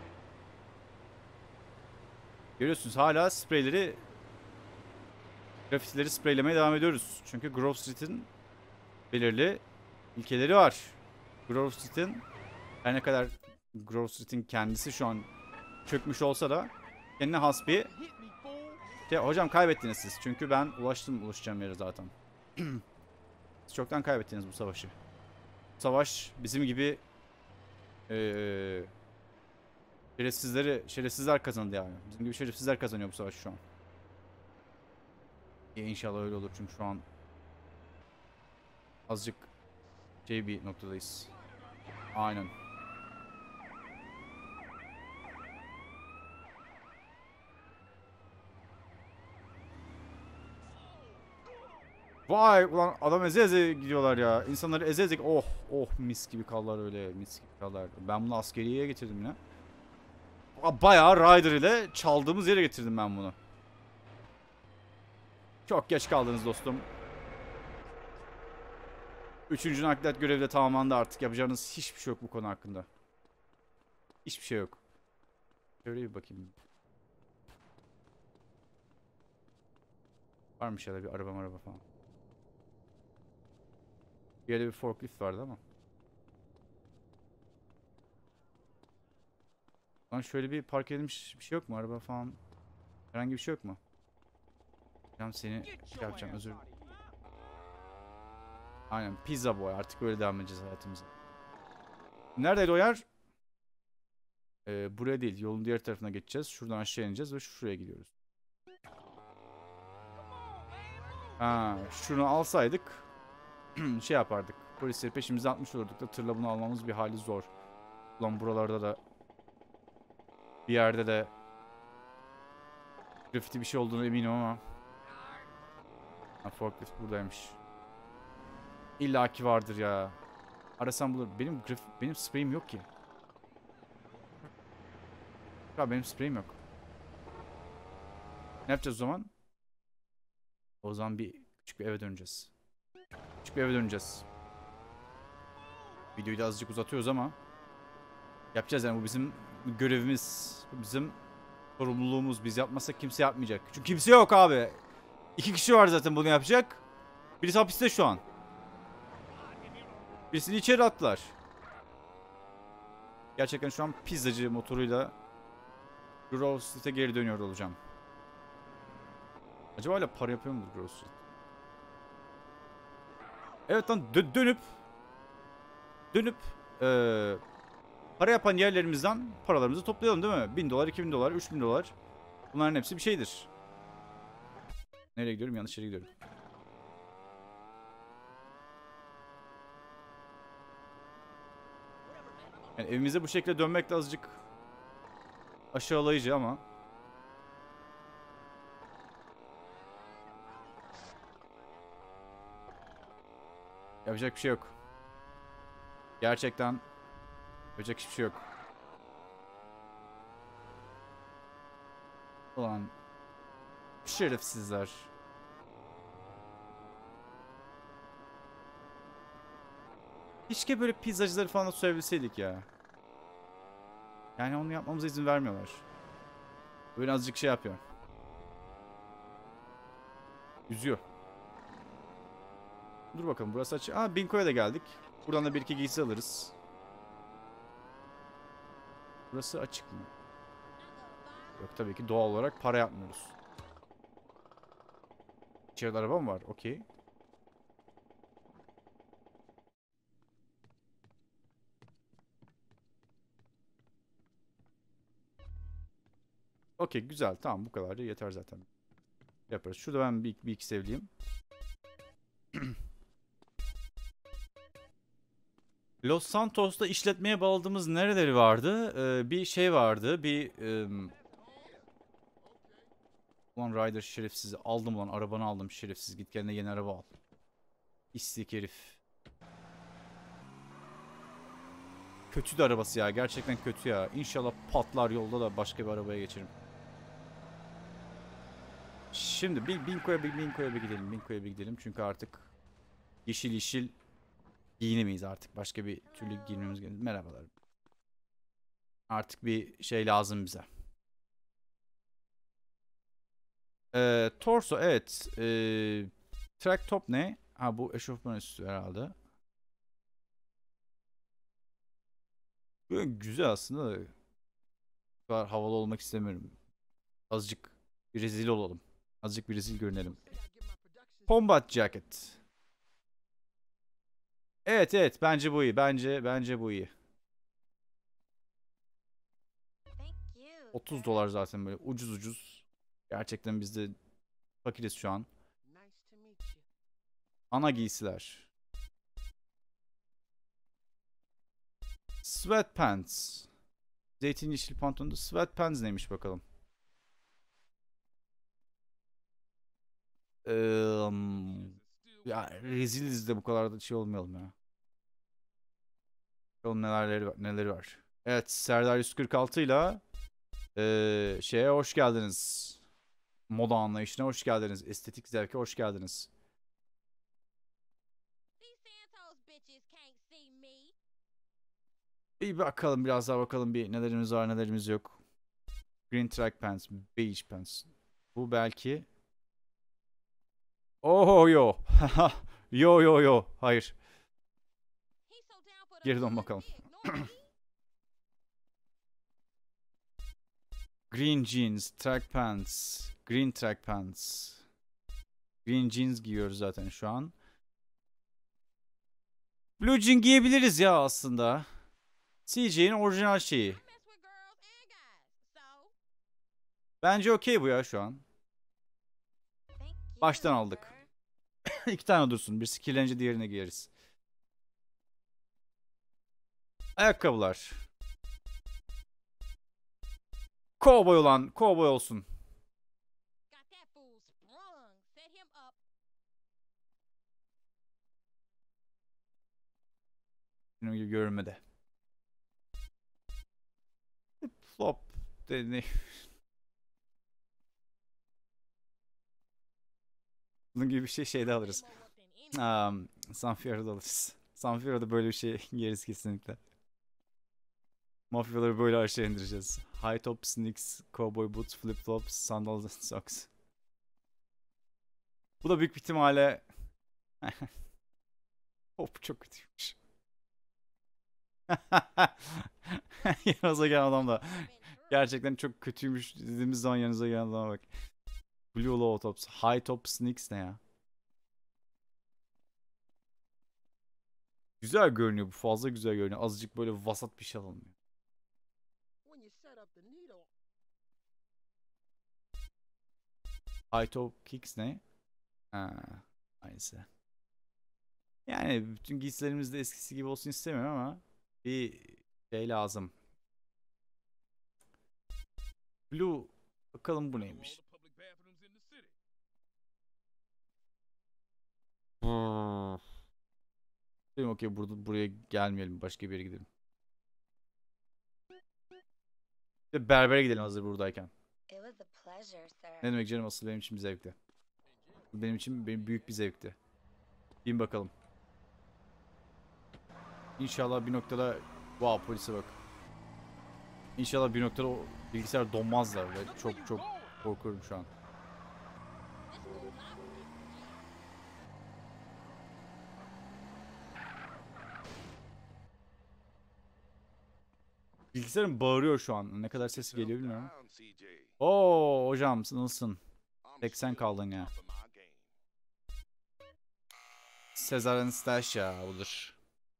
Görüyorsunuz hala spreyleri, grafitileri spreylemeye devam ediyoruz. Çünkü Grove Street'in belirli ilkeleri var. Grove Street'in, her ne kadar Grove Street'in kendisi şu an çökmüş olsa da kendine has bir hocam kaybettiniz siz. Çünkü ben ulaşacağım yere zaten. Siz çoktan kaybettiniz bu savaşı. Bu savaş bizim gibi şerefsizler kazandı yani. Bizim gibi şerefsizler kazanıyor bu savaş şu an. İnşallah öyle olur çünkü şu an azıcık bir noktadayız. Aynen. Vay ulan, adam eze eze gidiyorlar ya. İnsanları eze eze, oh oh, mis gibi kallar öyle, mis gibi kallar. Ben bunu askeriyeye getirdim ya. Bayağı Ryder ile çaldığımız yere getirdim ben bunu. Çok geç kaldınız dostum. 3. nakliyat görevi de tamamlandı artık. Yapacağınız hiçbir şey yok bu konu hakkında. Hiçbir şey yok. Şöyle bir bakayım. Varmış ya da bir araba falan. Bir yerde bir forklift vardı ama. Lan şöyle bir park edilmiş bir şey yok mu? Araba falan. Herhangi bir şey yok mu? Hocam seni yapacağım, özür dilerim. Aynen, pizza boy, artık böyle devam edeceğiz hayatımıza. Neredeydi o yer? Buraya değil, yolun diğer tarafına geçeceğiz. Şuradan aşağı ineceğiz ve şuraya gidiyoruz. Ha, şunu alsaydık şey yapardık. Polisleri peşimize atmış olurduk da tırla bunu almamız bir hali zor. Ulan buralarda da bir yerde de grafiti bir şey olduğunu eminim ama. Ha, forklift buradaymış. İlla ki vardır ya. Arasam bulur. Benim spreyim yok ki. Ya benim spreyim yok. Ne yapacağız o zaman? O zaman küçük bir eve döneceğiz. Küçük bir eve döneceğiz. Videoyu da azıcık uzatıyoruz ama yapacağız yani, bu bizim görevimiz. Bu bizim sorumluluğumuz. Biz yapmazsak kimse yapmayacak. Çünkü kimse yok abi. 2 kişi var zaten bunu yapacak. Birisi hapiste şu an. Birisini içeri attılar. Gerçekten şu an pizzacı motoruyla Grove Street'e geri dönüyor olacağım. Acaba hala para yapıyor mudur Grove Street? Evet lan, dönüp para yapan yerlerimizden paralarımızı toplayalım değil mi? 1000 dolar, 2000 dolar, 3000 dolar. Bunların hepsi bir şeydir. Nereye gidiyorum? Yanlış yere gidiyorum. Yani evimize bu şekilde dönmek de azıcık aşağılayıcı ama. Yapacak bir şey yok. Gerçekten yapacak hiçbir şey yok. Ulan şerefsizler. Keşke böyle pizzacıları falan da soyabilseydik ya. Yani onu yapmamıza izin vermiyorlar. Böyle azıcık şey yapıyor. Üzüyor. Dur bakalım, burası açık. Aa, Binko'ya da geldik. Buradan da bir iki giysi alırız. Burası açık mı? Yok, tabii ki doğal olarak para yapmıyoruz. İçeride araba mı var? Okey. Okey, güzel, tamam, bu kadar da yeter zaten. Yaparız. Şurada ben bir iki sevleyeyim. Los Santos'ta işletmeye bağladığımız nereleri vardı? Bir şey vardı. Ulan Ryder şerefsiz. Aldım lan. Arabanı aldım şerefsiz. Git kendine yeni araba al. İstik herif. kötü de arabası ya. Gerçekten kötü ya. İnşallah patlar yolda da başka bir arabaya geçerim. Şimdi Binko'ya bir gidelim. Binko'ya bir gidelim. Çünkü artık yeşil yeşil giyinemeyiz artık. Başka bir türlü giyinmemiz gerekiyor. Merhabalar. Artık bir şey lazım bize. Torso evet. Track top ne? Ha bu eşofman üstü herhalde. Böyle güzel aslında da. Bu kadar havalı olmak istemiyorum. Azıcık bir rezil olalım. Azıcık bir rezil görünelim. Combat jacket. Evet bence bu iyi. Bence bu iyi. $30 zaten böyle ucuz. Gerçekten biz de fakiriz şu an. Ana giysiler. Sweatpants. Zeytin yeşil pantolonda sweatpants neymiş bakalım. Ya reziliz de bu kadar da şey olmayalım ya. Bakalım neleri var. Evet Serdar 146 ile şeye hoş geldiniz. Moda anlayışına hoş geldiniz. Estetik zevke hoş geldiniz. Bir bakalım biraz daha bakalım bir nelerimiz var nelerimiz yok. Green track pants, beige pants. Bu belki. Oh yo. Yo. Hayır. Geri dön bakalım. Green jeans, track pants. Green track pants. Green jeans giyiyoruz zaten şu an. Blue jean giyebiliriz ya aslında. CJ'nin orijinal şeyi. Bence okey bu ya şu an. Baştan aldık. 2 tane dursun. Birisi kirlenince diğerine giyeriz. Ayakkabılar. Kovboy olsun. Benim gibi görünmedi. Flop ne? Bunun gibi bir şeyde alırız. Sanfiera'da alırız. Sanfiera'da böyle bir şey giyeriz kesinlikle. Mafyaları böyle aşağı indireceğiz. High top sneaks, cowboy boots, flip flops, sandals and socks. Bu da büyük bir ihtimalle... Hop çok kötüymüş. Yanınıza gelen adam da gerçekten çok kötüymüş dediğimiz zaman yanınıza gelen adama bak. Blue low tops, high top sneaks ne ya? Güzel görünüyor bu, fazla güzel görünüyor. Azıcık böyle vasat bir şey alalım. High top kicks ne? Ha, aynısı. Yani bütün giysilerimiz de eskisi gibi olsun istemiyorum ama bir şey lazım. Blue. Bakalım bu neymiş? Dedim okey buraya gelmeyelim. Başka bir yere gidelim. Bir berbere gidelim hazır buradayken. Ne demek canım, asıl benim için bir zevkti. Benim için büyük bir zevkti. Bin bakalım. İnşallah bir noktada... Wow, polise bak. İnşallah bir noktada o bilgisayar donmazlar. Ve çok korkuyorum şu an. Bilgisayarım bağırıyor şu an. Ne kadar sesi geliyor bilmiyorum. Oo hocam nasılsın? 80 kaldın ya. Sezar'ın stash ya budur.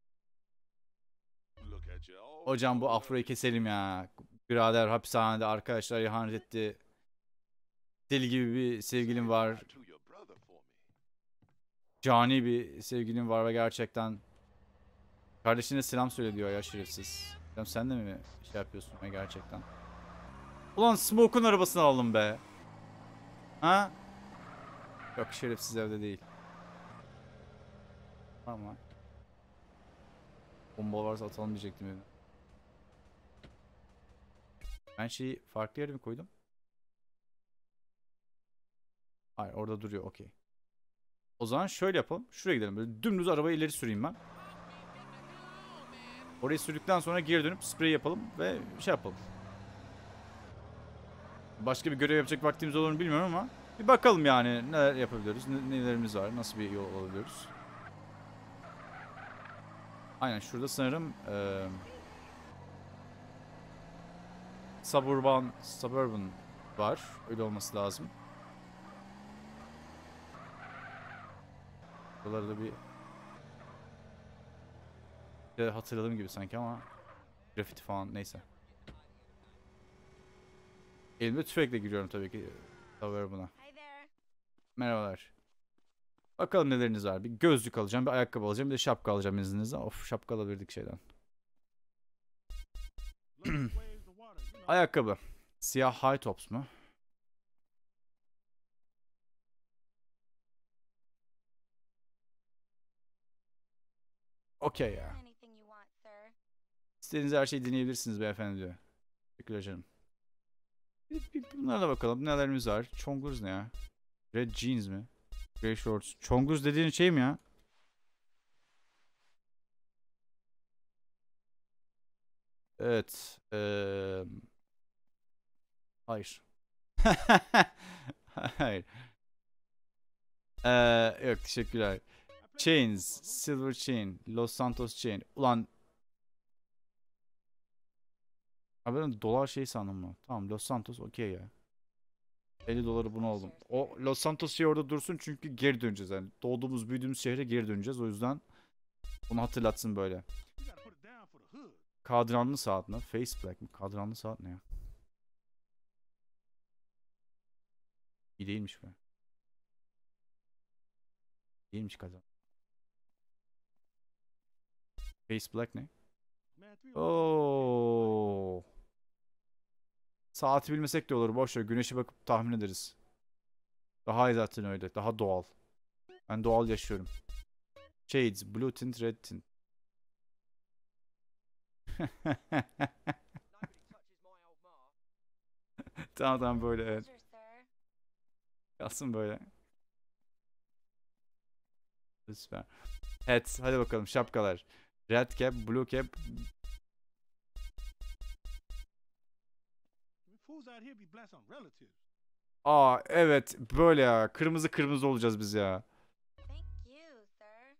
Hocam bu afroyu keselim ya. Birader hapishanede arkadaşlar ihanet etti. Deli gibi bir sevgilim var. Cani bir sevgilim var ve gerçekten kardeşine selam söyle diyor ya şerefsiz. Sen de mi şey yapıyorsun ya gerçekten? Ulan Smoke'un arabasını aldım be. Ha? Yok, şerefsiz evde değil. Var mı? Bomba varsa atalım diyecektim evde. Ben şeyi farklı yere mi koydum? Hayır, orada duruyor. Okey. O zaman şöyle yapalım. Şuraya gidelim. Böyle dümdüz arabayı ileri süreyim ben. Orayı sürdükten sonra geri dönüp sprey yapalım ve şey yapalım. Başka bir görev yapacak vaktimiz olur mu bilmiyorum ama bir bakalım yani neler yapabiliyoruz, nelerimiz var, nasıl bir yol alabiliyoruz. Aynen şurada sanırım Suburban var. Öyle olması lazım. Buraları da bir hatırladığım gibi sanki ama grafiti falan neyse. Elimde tüfekle giriyorum tabii ki Suburban'a. Hi there. Merhabalar. Bakalım neleriniz var. Bir gözlük alacağım, bir ayakkabı alacağım, bir de şapka alacağım izninizle. Of, şapka alabilirdik şeyden. Ayakkabı. Siyah high tops mu? Okey ya. Anything you want, sir. İstediğiniz her şeyi deneyebilirsiniz beyefendi diyor. Teşekkürler canım. Bunlara da bakalım. Nelerimiz var? Chongus ne ya? Red jeans mi? Grey shorts. Chongus dediğin şey mi ya? Evet. Hayır. Hayır. Yok teşekkürler. Chains. Silver chain. Los Santos chain. Ulan. Abi ben dolar şey sandım mı? Tamam Los Santos okey ya. 50 doları bunu aldım. O Los Santos şey orada dursun çünkü geri döneceğiz yani. Doğduğumuz büyüdüğümüz şehre geri döneceğiz. O yüzden bunu hatırlatsın böyle. Kadranlı saat mi? Face black mi? Kadranlı saat ne ya? İyi değilmiş be. İyiymiş kadran. Face black ne? Oo. Saati bilmesek de olur. Boş ver. Güneşe bakıp tahmin ederiz. Daha iyi zaten öyle. Daha doğal. Ben doğal yaşıyorum. Shades. Blue tint, red tint. Tamam tamam böyle evet. Pleasure, sir. Kalsın böyle. Süper. Evet hadi bakalım şapkalar. Red cap, blue cap. Aa evet böyle ya. Kırmızı kırmızı olacağız biz ya. Thank you, sir.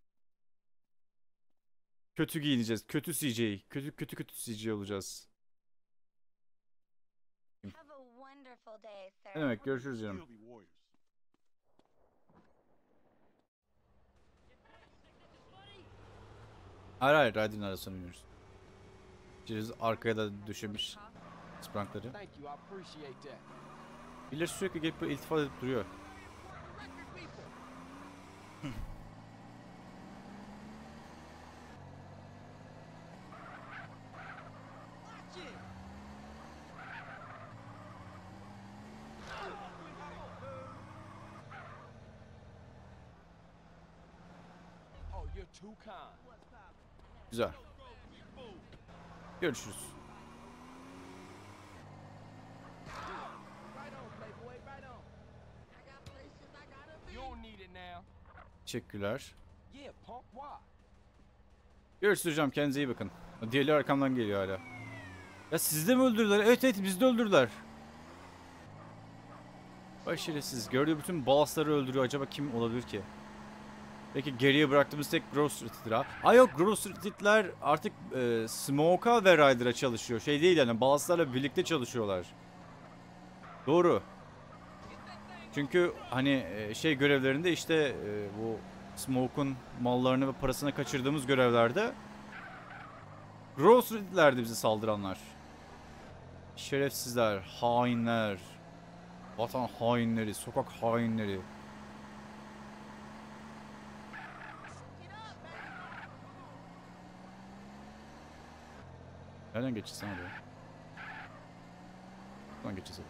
Kötü giyineceğiz. Kötü CJ. Kötü CJ olacağız. Have a wonderful day, sir. Ne demek görüşürüz canım. Hayır hayır Raid'in arasına iniyoruz. Ciriz arkaya da düşürmüş sprankları. Thank you, I appreciate that. Birileri sürekli gelip böyle iltifat edip duruyor. Oh, you're too kind. Güzel. Görüşürüz. Right on, Playboy, right on. I got places I gotta be. You don't need it now. Teşekkürler. Yeah, punk, why? Görüşürüz hocam kendinize iyi bakın. Diğerleri arkamdan geliyor hala. Ya sizi de mi öldürdüler? Evet evet bizi de öldürdüler. Vay şerefsiz. Gördüğü bütün balasları öldürüyor. Acaba kim olabilir ki? Peki geriye bıraktığımız tek Grove Street'tir ha. Aa yok Grove Street'ler artık Smoke'a ve Ryder'a çalışıyor. Şey değil yani balaslarla birlikte çalışıyorlar. Doğru. Çünkü hani şey görevlerinde işte bu Smoke'un mallarını ve parasını kaçırdığımız görevlerde Grove Street'lerdi bize saldıranlar. Şerefsizler, hainler, vatan hainleri, sokak hainleri. Nereden geçeceğiz sen oraya? Buradan geçeceğiz.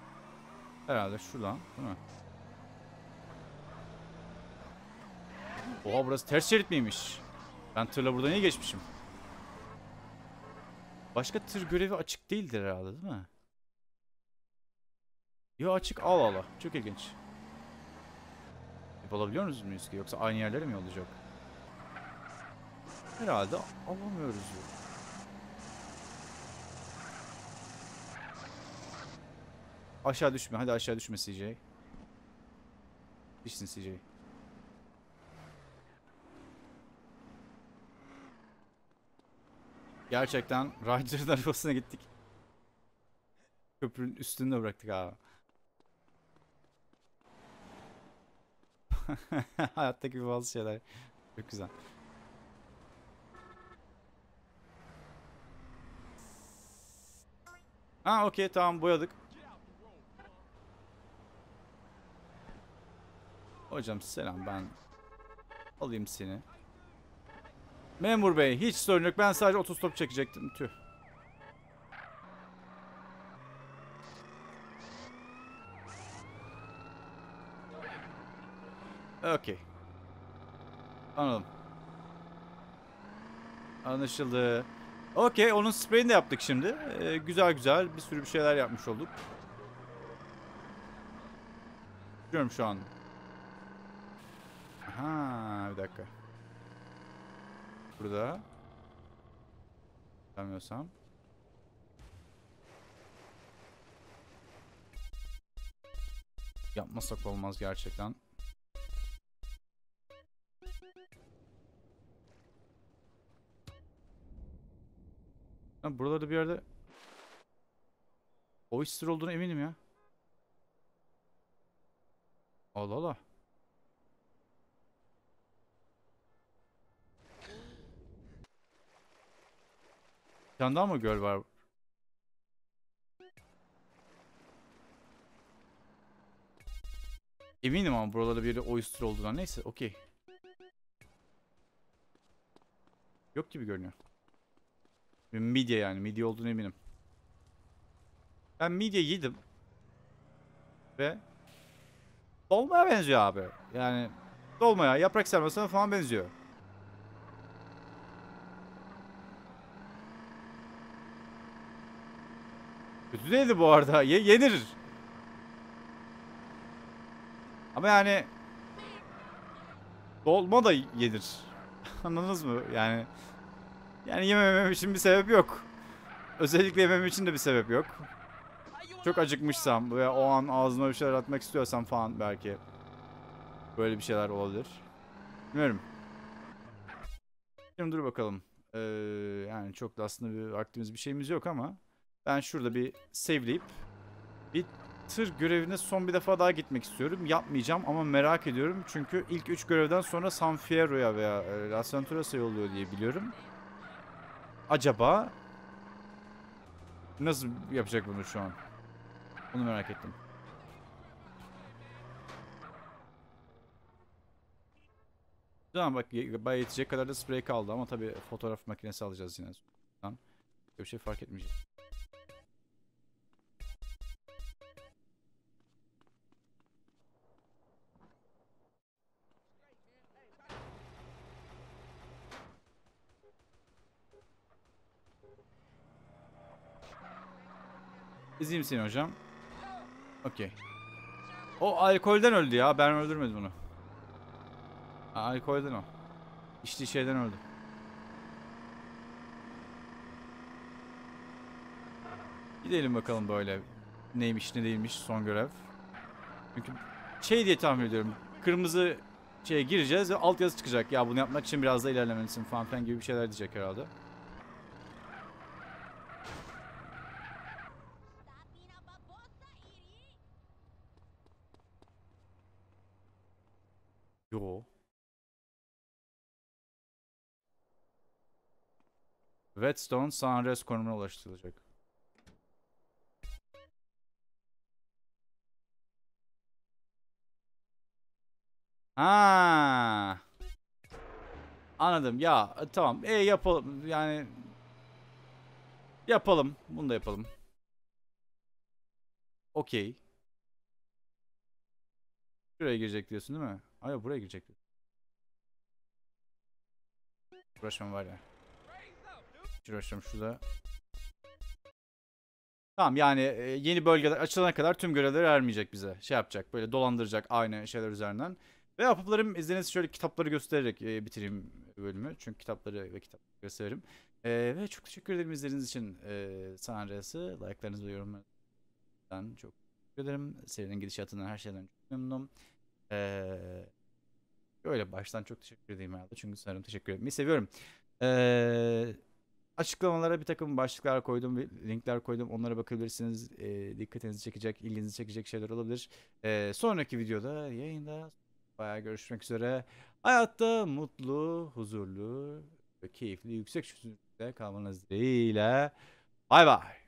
Herhalde şuradan değil mi? Oha, burası ters şerit miymiş? Ben tırla burada niye geçmişim? Başka tır görevi açık değildir herhalde, değil mi? Yo, açık. Allah Allah. Çok ilginç. Alabiliyor muyuz ki? Yoksa aynı yerlere mi olacak? Herhalde alamıyoruz. Aşağı düşme. Hadi aşağı düşme CJ. Düşsün CJ. Gerçekten Ryder'ın arabasına gittik. Köprünün üstünde bıraktık abi. Hayattaki bazı şeyler çok güzel. Ha, okey, tamam, boyadık. Hocam selam, ben alayım seni. Memur bey, hiç sorun yok, ben sadece otostop çekecektim. Tüh. Okey. Anladım. Anlaşıldı. Okey, onun spreyini de yaptık şimdi. Güzel güzel bir sürü bir şeyler yapmış olduk. Biliyorum şu an. Aha, bir dakika. Burada. Bilmiyorsam. Yapmasak olmaz gerçekten. Ha, buralarda bir yerde Oyster olduğuna eminim ya. Allah Allah. Bir tane daha mı göl var? Eminim ama buralarda bir yerde Oyster olduğuna. Neyse, okey. Yok gibi görünüyor. Midye yani. Midye olduğuna eminim. Ben midye yedim. Ve dolmaya benziyor abi. Yani dolmaya, yaprak sarmasına falan benziyor. Kötü değildi bu arada. Yenir. Ama yani dolma da yenir. Anladınız mı? Yani yememem için bir sebep yok. Özellikle yemem için de bir sebep yok. Çok acıkmışsam veya o an ağzıma bir şeyler atmak istiyorsam falan belki böyle bir şeyler olabilir. Bilmiyorum. Şimdi dur bakalım. Yani çok da aslında bir vaktimiz bir şeyimiz yok ama ben şurada bir save'leyip bir tır görevine son bir defa daha gitmek istiyorum. Yapmayacağım ama merak ediyorum. Çünkü ilk 3 görevden sonra San Fierro'ya veya Las Venturas'a yolluyor diye biliyorum. Acaba nasıl yapacak bunu şu an? Bunu merak ettim. Tamam, bak, bayağı yetecek kadar da sprey kaldı ama tabii fotoğraf makinesi alacağız yine. Tamam. Bir şey fark etmeyecek. İzleyeyim seni hocam. Okey. O alkolden öldü ya. Ben öldürmedim onu. Alkolden o. İçtiği şeyden öldü. Gidelim bakalım böyle. Neymiş ne değilmiş son görev. Çünkü şey diye tahmin ediyorum. Kırmızı şeye gireceğiz ve altyazı çıkacak. Ya bunu yapmak için biraz da ilerlemelisin falan filan gibi bir şeyler diyecek herhalde. Yo. Whetstone San Andreas konumuna ulaştırılacak. Ha. Anladım. Ya tamam. Yapalım. Yani yapalım. Bunu da yapalım. Okey. Şuraya girecek diyorsun değil mi? Hayır, buraya girecek. Uğraşmam var ya. Hiç uğraşmam şurada. Tamam yani yeni bölgeler açılana kadar tüm görevler vermeyecek bize. Şey yapacak böyle dolandıracak aynı şeyler üzerinden. Ve yapıplarım izninizle şöyle kitapları göstererek bitireyim bölümü. Çünkü kitapları ve kitapları severim. Ve çok teşekkür ederim izlediğiniz için. San Andreas'ı like'larınız ve yorumlarınızdan çok teşekkür ederim. Serinin gidişatından her şeyden çok memnunum. Öyle baştan çok teşekkür edeyim herhalde. Çünkü sanırım teşekkür etmeyi seviyorum. Açıklamalara bir takım başlıklar koydum ve linkler koydum. Onlara bakabilirsiniz. Dikkatinizi çekecek, ilginizi çekecek şeyler olabilir. Sonraki videoda, yayında bayağı görüşmek üzere. Hayatta mutlu, huzurlu ve keyifli, yüksek çözünürlükte kalmanız dileğiyle. Bay bay.